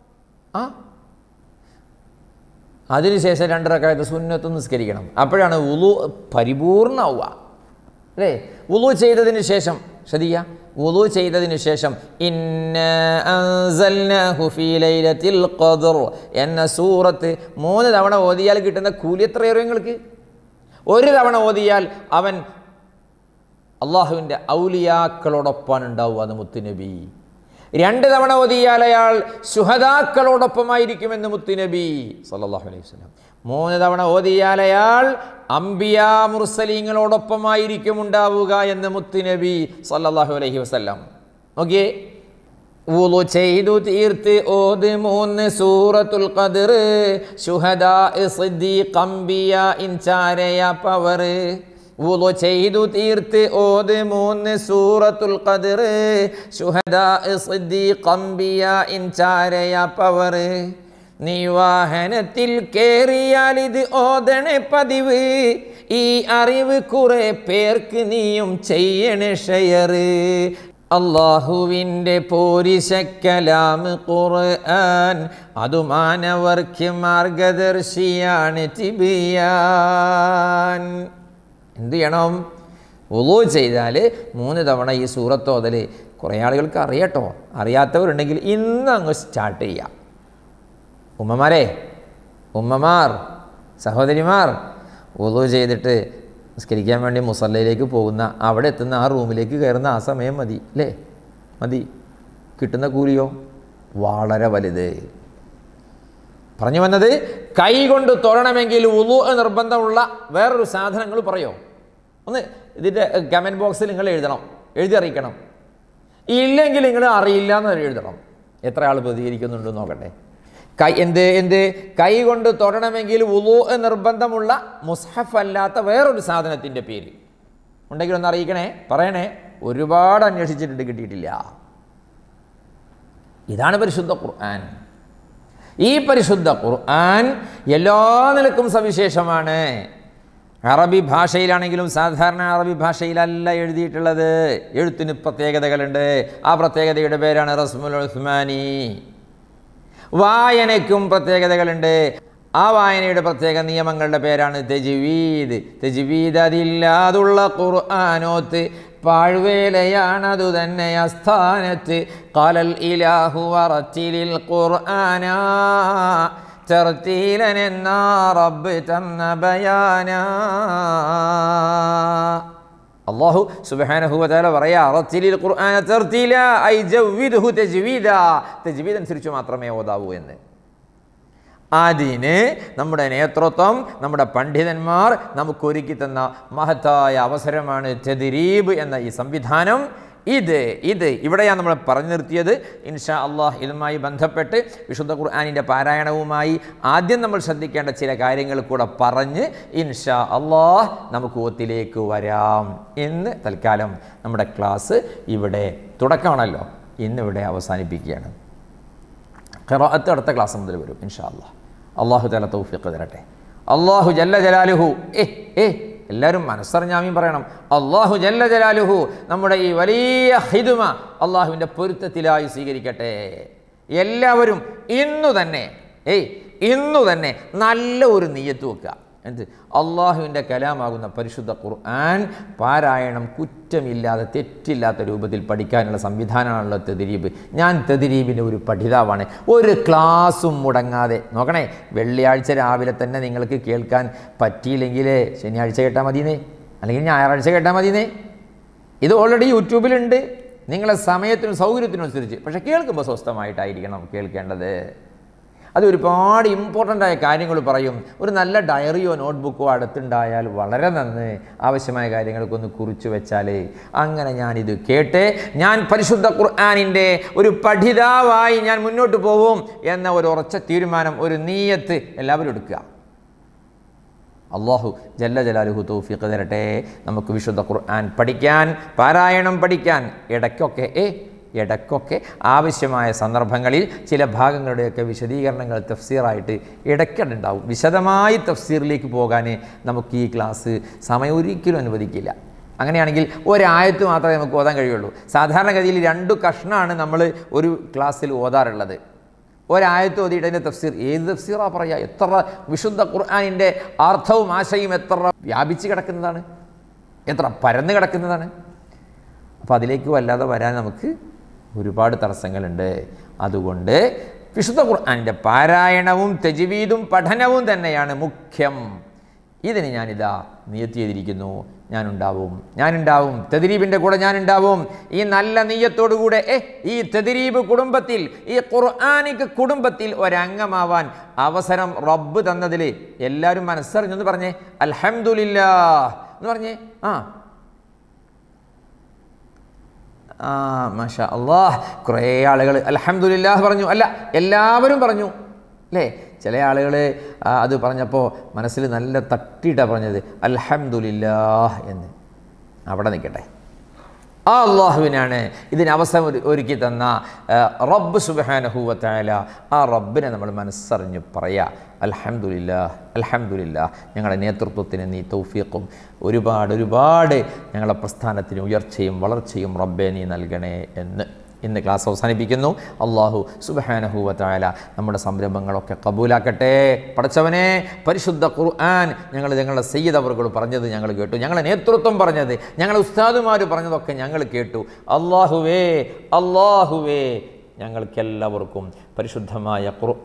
അതിനുശേഷം 2 റക്അത്ത് സുന്നത്ത് നിസ്കരിക്കണം. അപ്പോഴാണ് വുളു പരിപൂർണ്ണമാവുക, അല്ലേ? വുളു ചെയ്തതിന് ശേഷം ശ്രദ്ധിക്കുക, വുളു ചെയ്തതിന് ശേഷം ഇന്നാ അൻസൽനാഹു ഫീ ലൈലത്തിൽ ഖദ്ർ എന്ന സൂറത്ത് 3 തവണ ഓതിയാൽ കിട്ടുന്ന കൂലി എത്രയേറെ നിങ്ങൾക്ക്? 1 തവണ ഓതിയാൽ അവൻ അള്ളാഹുവിൻ്റെ ഔലിയാക്കളോടൊപ്പമാണ് ഉണ്ടാവുക, അത് മുത്തുനബി. 2 തവണ ഓതിയാൽ അയാൾ ശുഹദാക്കളോടൊപ്പമായിരിക്കുമെന്ന് മുത്തുനബി സല്ലല്ലാഹു അലൈഹി വസല്ലം. 3 തവണ ഓതിയാൽ അയാൾ അംബിയാ മുർസലീങ്ങളോടൊപ്പമായിരിക്കും ഉണ്ടാവുക എന്ന് മുത്തുനബി സല്ലല്ലാഹു അലൈഹി വസല്ലം. നോക്കിയേ, വുളു ചെയ്തു തീർത്ത് ഓത് 3 സൂറത്തുൽ ഖദ്ർ, ശുഹദാ സിദ്ദീഖ് അംബിയാ ഇൻചാരയ പവർ. വുളു ചെയ്തു തീർത്ത് ഓത് 3 സൂറത്തുൽ ഖദ്ർ, ശുഹദാ സിദ്ദീഖ് അംബിയാ ഇൻചാരയ പവർ. നീ വാഹനത്തിൽ കേറിയാൽ ഇത് ഓതണേ പതിവ്, ഈ അറിവ് കുറെ പേർക്ക് നീയും ചെയ്യണേ ഷെയർ. അള്ളാഹുവിൻ്റെ പോരിശക്കലാം ഖുർആൻ, അതു മാനവർക്ക് മാർഗദർശിയാണ് തിബിയാൻ. എന്ത് ചെയ്യണം? വുളു ചെയ്താൽ 3 തവണ ഈ സൂറത്ത് ഓതൽ. കുറേ ആളുകൾക്ക് അറിയാട്ടോ, അറിയാത്തവരുണ്ടെങ്കിൽ ഇന്ന് അങ്ങ് സ്റ്റാർട്ട് ചെയ്യാം. ഉമ്മമാർ, സഹോദരിമാർ, വുളു ചെയ്തിട്ട് നിസ്കരിക്കാൻ വേണ്ടി മുസല്ലയിലേക്ക് പോകുന്ന, അവിടെ എത്തുന്ന ആ റൂമിലേക്ക് കയറുന്ന ആ സമയം മതി, അല്ലേ? മതി. കിട്ടുന്ന കൂലിയോ വളരെ വലുത്. പറഞ്ഞു വന്നത്, കൈ കൊണ്ട് തൊഴണമെങ്കിൽ വുളു നിർബന്ധമുള്ള വേറൊരു സാധനങ്ങൾ പറയോ? ഒന്ന് ഇതിൻ്റെ കമൻറ്റ് ബോക്സിൽ നിങ്ങൾ എഴുതണം, എഴുതി അറിയിക്കണം. ഇല്ലെങ്കിൽ നിങ്ങൾ അറിയില്ല എന്ന് എഴുതണം. എത്ര ആൾ പ്രതികരിക്കുന്നുണ്ടെന്ന് നോക്കട്ടെ. കൈ കൊണ്ട് തൊഴണമെങ്കിൽ വുളു നിർബന്ധമുള്ള മുസ്ഹഫ് അല്ലാത്ത വേറൊരു സാധനത്തിൻ്റെ പേര് ഉണ്ടെങ്കിൽ ഒന്ന് അറിയിക്കണേ, പറയണേ. ഒരുപാട് അന്വേഷിച്ചിട്ട് കിട്ടിയിട്ടില്ല. ഇതാണ് പരിശുദ്ധ ഖുർആൻ. ഈ പരിശുദ്ധ ഖുർആൻ എല്ലാ നിലക്കും സവിശേഷമാണ്. അറബി ഭാഷയിലാണെങ്കിലും സാധാരണ അറബി ഭാഷയിലല്ല എഴുതിയിട്ടുള്ളത്. എഴുത്തിന് പ്രത്യേകതകളുണ്ട്. ആ പ്രത്യേകതയുടെ പേരാണ് റസ്മുൽ ഉസ്മാനി. വായനയ്ക്കും പ്രത്യേകതകളുണ്ട്. ആ വായനയുടെ പ്രത്യേക നിയമങ്ങളുടെ പേരാണ് തജ്വീദ്. തജ്വീദ് അതില്ലാതുള്ള ഖുർആനോത്ത് പാഴ്വേലയാണതു തന്നെ അസ്ഥാനത്ത്. ഖാലൽ ഇലാഹു വറത്തിലിൽ ഖുർആന തർത്തീലൻ എന്നാ റബ്ബ് തന്ന ബയാന. അല്ലാഹു സുബ്ഹാനഹു വ തആല പറയാ റത്തിലിൽ ഖുർആന തർതീല ഐ ജവ്വിദ്ഹു തജ്വീദാ, തജ്വീദ് അനുസരിച്ച് മാത്രമേ ഓതാവൂ എന്ന്. അതിന് നമ്മുടെ നേതൃത്വം, നമ്മുടെ പണ്ഡിതന്മാർ നമുക്കൊരുക്കി തന്ന മഹത്തായ അവസരമാണ് തദ്രീബ് എന്ന ഈ സംവിധാനം. ഇത് ഇവിടെയാണ് നമ്മൾ പറഞ്ഞു നിർത്തിയത്. ഇൻഷാ അള്ളാഹ് ഇതുമായി ബന്ധപ്പെട്ട് വിശുദ്ധ ഖുർആനിൻ്റെ പാരായണവുമായി ആദ്യം നമ്മൾ ശ്രദ്ധിക്കേണ്ട ചില കാര്യങ്ങൾ കൂടെ പറഞ്ഞ് ഇൻഷാ അള്ളാഹ് നമുക്ക് ഓത്തിലേക്ക് വരാം. ഇന്ന് തൽക്കാലം നമ്മുടെ ക്ലാസ് ഇവിടെ തുടക്കമാണല്ലോ, ഇന്നിവിടെ അവസാനിപ്പിക്കുകയാണ്. ഖിറാഅത്ത് അടുത്ത ക്ലാസ് മുതൽ വരും ഇൻഷാ അള്ളാഹ്. അള്ളാഹു തആല തൗഫീഖ് തരട്ടെ. അള്ളാഹു ജല്ല ജലാലുഹു എല്ലാവരും മനസ്സറിഞ്ഞാമീൻ പറയണം. അള്ളാഹു ജല്ല ജലാലുഹു നമ്മുടെ ഈ വലിയ ഹിദ്മ അള്ളാഹുവിൻ്റെ പൊരുത്തത്തിലായി സ്വീകരിക്കട്ടെ. എല്ലാവരും ഇന്നു തന്നെ നല്ല ഒരു നിയ്യത്ത് വെക്കുക. എന്ത്? അള്ളാഹുവിൻ്റെ കലാമാകുന്ന പരിശുദ്ധ ഖുർആൻ പാരായണം കുറ്റമില്ലാതെ തെറ്റില്ലാത്ത രൂപത്തിൽ പഠിക്കാനുള്ള സംവിധാനമാണല്ലോ തദ്രീബ്. ഞാൻ തദ്രീബിൻ്റെ ഒരു പഠിതാവാണ്. ഒരു ക്ലാസ്സും മുടങ്ങാതെ നോക്കണേ. വെള്ളിയാഴ്ച രാവിലെ തന്നെ നിങ്ങൾക്ക് കേൾക്കാൻ പറ്റിയില്ലെങ്കിൽ ശനിയാഴ്ച കേട്ടാൽ മതിയെന്നേ, അല്ലെങ്കിൽ ഞായറാഴ്ച കേട്ടാൽ മതിയെന്നേ. ഇത് ഓൾറെഡി യൂട്യൂബിലുണ്ട്, നിങ്ങളെ സമയത്തിനും സൗകര്യത്തിനും അനുസരിച്ച്. പക്ഷേ കേൾക്കുമ്പോൾ സ്വസ്ഥമായിട്ടായിരിക്കണം കേൾക്കേണ്ടത്. അത് ഒരുപാട് ഇമ്പോർട്ടൻ്റായ കാര്യങ്ങൾ പറയും. ഒരു നല്ല ഡയറിയോ നോട്ട്ബുക്കോ അടുത്തുണ്ടായാൽ വളരെ നന്ന്. ആവശ്യമായ കാര്യങ്ങൾക്കൊന്ന് കുറിച്ച് വെച്ചാൽ അങ്ങനെ ഞാനിത് കേട്ട് ഞാൻ പരിശുദ്ധ ഖുർആനിൻ്റെ ഒരു പഠിതാവായി ഞാൻ മുന്നോട്ട് പോവും എന്ന ഒരു ഉറച്ച തീരുമാനം, ഒരു നിയ്യത്ത് എല്ലാവരും എടുക്കുക. അല്ലാഹു ജല്ല ജലാലുഹു തൗഫീഖ് തരട്ടെ. നമുക്ക് വിശുദ്ധ ഖുർആൻ പഠിക്കാൻ, പാരായണം പഠിക്കാൻ ഇടയ്ക്കൊക്കെ ആവശ്യമായ സന്ദർഭങ്ങളിൽ ചില ഭാഗങ്ങളുടെയൊക്കെ വിശദീകരണങ്ങൾ തഫ്സീറായിട്ട് ഇടയ്ക്കുണ്ടാവും. വിശദമായി തഫ്സീറിലേക്ക് പോകാൻ നമുക്ക് ഈ ക്ലാസ് സമയം ഒരിക്കലും അനുവദിക്കില്ല. അങ്ങനെയാണെങ്കിൽ ഒരായത്ത് മാത്രമേ നമുക്ക് ഓതാൻ കഴിയുള്ളൂ. സാധാരണഗതിയിൽ 2 കഷ്ണമാണ് നമ്മൾ ഒരു ക്ലാസ്സിൽ ഓതാറുള്ളത്. ഒരായത്ത് ഓതിയിട്ട് അതിൻ്റെ തഫ്സീർ, ഏത് തഫ്സീറാണ് പറയുക? എത്ര വിശുദ്ധ ഖുർആനിൻ്റെ അർത്ഥവും ആശയും എത്ര വ്യാപിച്ച് കിടക്കുന്നതാണ്, എത്ര പരന്ന് കിടക്കുന്നതാണ്. അപ്പോൾ അതിലേക്ക് വല്ലാതെ വരാൻ നമുക്ക് ഒരുപാട് തടസ്സങ്ങളുണ്ട്. അതുകൊണ്ട് വിശുദ്ധ ഖുർആനിൻ്റെ പാരായണവും തജ്വീദും പഠനവും തന്നെയാണ് മുഖ്യം. ഇതിന് ഞാനിതാ നിയ്യത്ത് ചെയ്തിരിക്കുന്നു. ഞാനുണ്ടാവും തദ്രീബിൻ്റെ കൂടെ ഞാനുണ്ടാവും. ഈ നല്ല നിയ്യത്തോടുകൂടെ ഈ തദ്രീബ് കുടുംബത്തിൽ, ഈ ഖുർആനിക് കുടുംബത്തിൽ ഒരംഗമാവാൻ അവസരം റബ്ബ് തന്നതിൽ എല്ലാവരും മനസ്സറിഞ്ഞെന്ന് പറഞ്ഞേ അൽഹംദുലില്ലാഹ് എന്ന് പറഞ്ഞേ. മാഷാ അല്ലാഹ്. കുറേ ആളുകൾ അൽഹംദുലില്ലാഹ് പറഞ്ഞു. അല്ല, എല്ലാവരും പറഞ്ഞു അല്ലേ? ചില ആളുകൾ അത് പറഞ്ഞപ്പോൾ മനസ്സിൽ നല്ല തട്ടിയിട്ടാണ് പറഞ്ഞത് അൽഹംദുലില്ലാഹ് എന്ന്. അവിടെ നിൽക്കട്ടെ. ആ അള്ളാഹുവിനാണ് ഇതിന് അവസരം ഒരുക്കി തന്ന റബ്ബ് സുബ്ഹാനഹു വ തആല. ആ റബ്ബിനെ നമ്മൾ മനസ്സറിഞ്ഞ് പറയാ അൽഹംദുലില്ലാഹ്. ഞങ്ങളുടെ നേതൃത്വത്തിന് നീ തൗഫീഖും ഒരുപാട് ഞങ്ങളുടെ പ്രസ്ഥാനത്തിന് ഉയർച്ചയും വളർച്ചയും റബ്ബെ നീ നൽകണേ എന്ന് ഇന്ന് ക്ലാസ് അവസാനിപ്പിക്കുന്നു. അല്ലാഹു സുബ്ഹാനഹു വ തആല നമ്മുടെ സംരംഭങ്ങളൊക്കെ കബൂലാക്കട്ടെ. പടച്ചവനെ, പരിശുദ്ധ ഖുർആൻ ഞങ്ങളുടെ സയ്യിദ് അവറുകൾ പറഞ്ഞത് ഞങ്ങൾ കേട്ടു, ഞങ്ങളുടെ നേതൃത്വം പറഞ്ഞത്, ഞങ്ങളുടെ ഉസ്താദുമാർ പറഞ്ഞതൊക്കെ ഞങ്ങൾ കേട്ടു. അല്ലാഹുവേ ഞങ്ങൾക്കെല്ലാവർക്കും പരിശുദ്ധമായ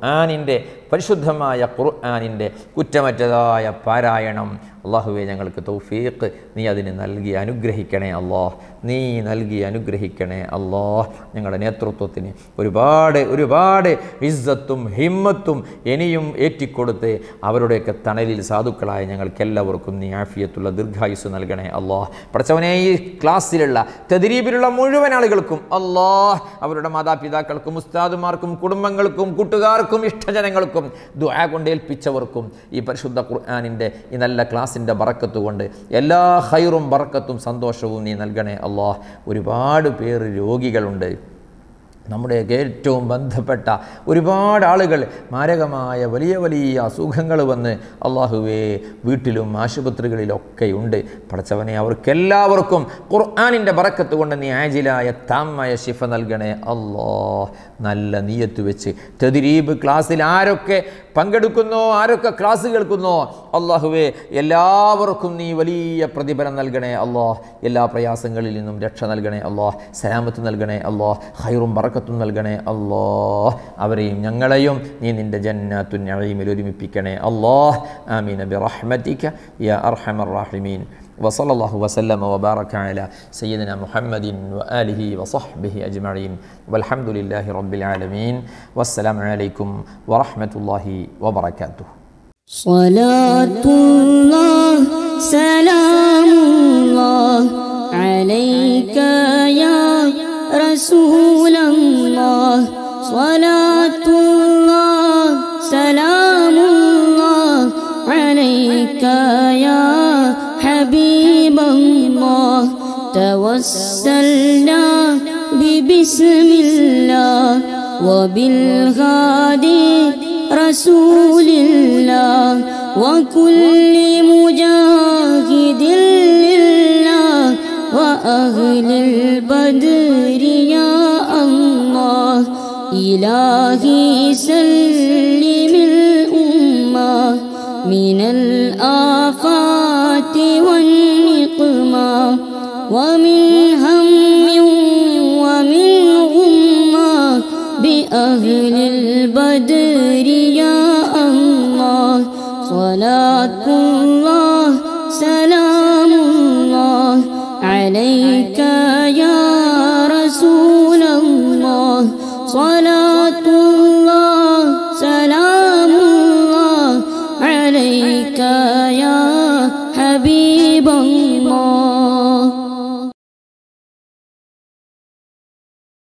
ഖുർആനിൻ്റെ കുറ്റമറ്റതായ പാരായണം അല്ലാഹുവേ ഞങ്ങൾക്ക് തൗഫീഖ് നീ അതിന് നൽകി അനുഗ്രഹിക്കണേ അല്ലാഹ്. നീ നൽകി അനുഗ്രഹിക്കണേ അല്ലാഹ്. ഞങ്ങളുടെ നേതൃത്വത്തിന് ഒരുപാട് ഇസ്സത്തും ഹിമ്മത്തും ഇനിയും ഏറ്റിക്കൊടുത്ത് അവരുടെയൊക്കെ തണലിൽ സാധുക്കളായ ഞങ്ങൾക്കെല്ലാവർക്കും നീ ആഫിയത്തുള്ള ദീർഘായുസ് നൽകണേ അല്ലാഹ്. പടച്ചവനെ, ഈ ക്ലാസ്സിലുള്ള തദ്രീബിലുള്ള മുഴുവൻ ആളുകൾക്കും അല്ലാഹ്, അവരുടെ മാതാപിതാക്കൾക്കും ഉസ്താദുമാർക്കും കുടുംബങ്ങൾക്കും കൂട്ടുകാർക്കും ഇഷ്ടജനങ്ങൾക്കും ദുആ കൊണ്ട് ഏൽപ്പിച്ചവർക്കും ഈ പരിശുദ്ധ ഖുർആനിൻ്റെ ഈ നല്ല ക്ലാസിൻ്റെ ബറക്കത്ത് കൊണ്ട് എല്ലാ ഖൈറും ബറക്കത്തും സന്തോഷവും നീ നൽകണേ അല്ലാഹ്. ഒരുപാട് പേര് രോഗികളുണ്ട്. നമ്മുടെ ഏറ്റവും ബന്ധപ്പെട്ട ഒരുപാട് ആളുകൾ മാരകമായ വലിയ അസുഖങ്ങൾ വന്ന് അല്ലാഹുവേ വീട്ടിലും ആശുപത്രികളിലൊക്കെയുണ്ട്. പടച്ചവനെ, അവർക്കെല്ലാവർക്കും ഖുർആനിൻ്റെ ബറക്കത്ത് കൊണ്ട് നീ ആജിലായ താമായ ശിഫ നൽകണേ അല്ലാഹ്. നല്ല നിയ്യത്ത് വെച്ച് തദ്രീബ് ക്ലാസ്സിൽ ആരൊക്കെ പങ്കെടുക്കുന്നോ, ആരൊക്കെ ക്ലാസ് കേൾക്കുന്നോ അല്ലാഹുവേ എല്ലാവർക്കും നീ വലിയ പ്രതിഫലം നൽകണേ അല്ലാഹ്. എല്ലാ പ്രയാസങ്ങളിൽ നിന്നും രക്ഷ നൽകണേ അല്ലാഹ്. സലാമത്ത് നൽകണേ അല്ലാഹ്. ഖൈറും ബറക്കത്തും നൽകണേ അല്ലാഹ്. അവരെയും ഞങ്ങളെയും നീ നിൻ്റെ ജന്നത്തുൻ നഈമിൽ ഒരുമിപ്പിക്കണേ അല്ലാഹ്. ആമീൻ ബിറഹ്മതിക യാ അർഹമർ റഹീമീൻ. വസല്ലല്ലാഹു വസല്ലമ വബാറക അലാ സയ്യിദിന മുഹമ്മദിൻ വആലിഹി വസഹ്ബിഹി അജ്മഈൻ വൽഹംദുലില്ലാഹി റബ്ബിൽ ആലമീൻ വസ്സലാമു അലൈക്കും വറഹ്മത്തുള്ളാഹി വബറകാതുഹു. സ്വലാത്തുല്ലാഹ് സലാമുല്ലാഹ് അലൈക യാ റസൂലല്ലാഹ് സ്വലാത്തുല്ലാഹ് സലാമുല്ലാഹ് അലൈക യാ ഹബീബല്ലാഹ് തവസ്സൽനാ ബിബിസ്മില്ലാഹ് വബിൽഹാദി റസൂലില്ലാഹ് വകുല്ലി മുജാഹിദിൻ ലില്ലാഹ് വഅഹ്ലിൽ ബദ്രി യാ അല്ലാഹ് ഇലാഹി സല്ലിമിൽ ഉമ്മ മിനൽ ആഫാതി വന്നിഖ്മാ വമിൻ ഹമ്മിൻ വമിൻ ഗുമ്മാ ബിഅഹ്ലിൽ ബദ്രി യാ അല്ലാഹ് സ്വലാത്തുല്ലാഹ് സലാമുല്ലാഹ് അലൈക യാ റസൂലല്ലാഹ് സ്വലാത്തുല്ലാഹ് സലാം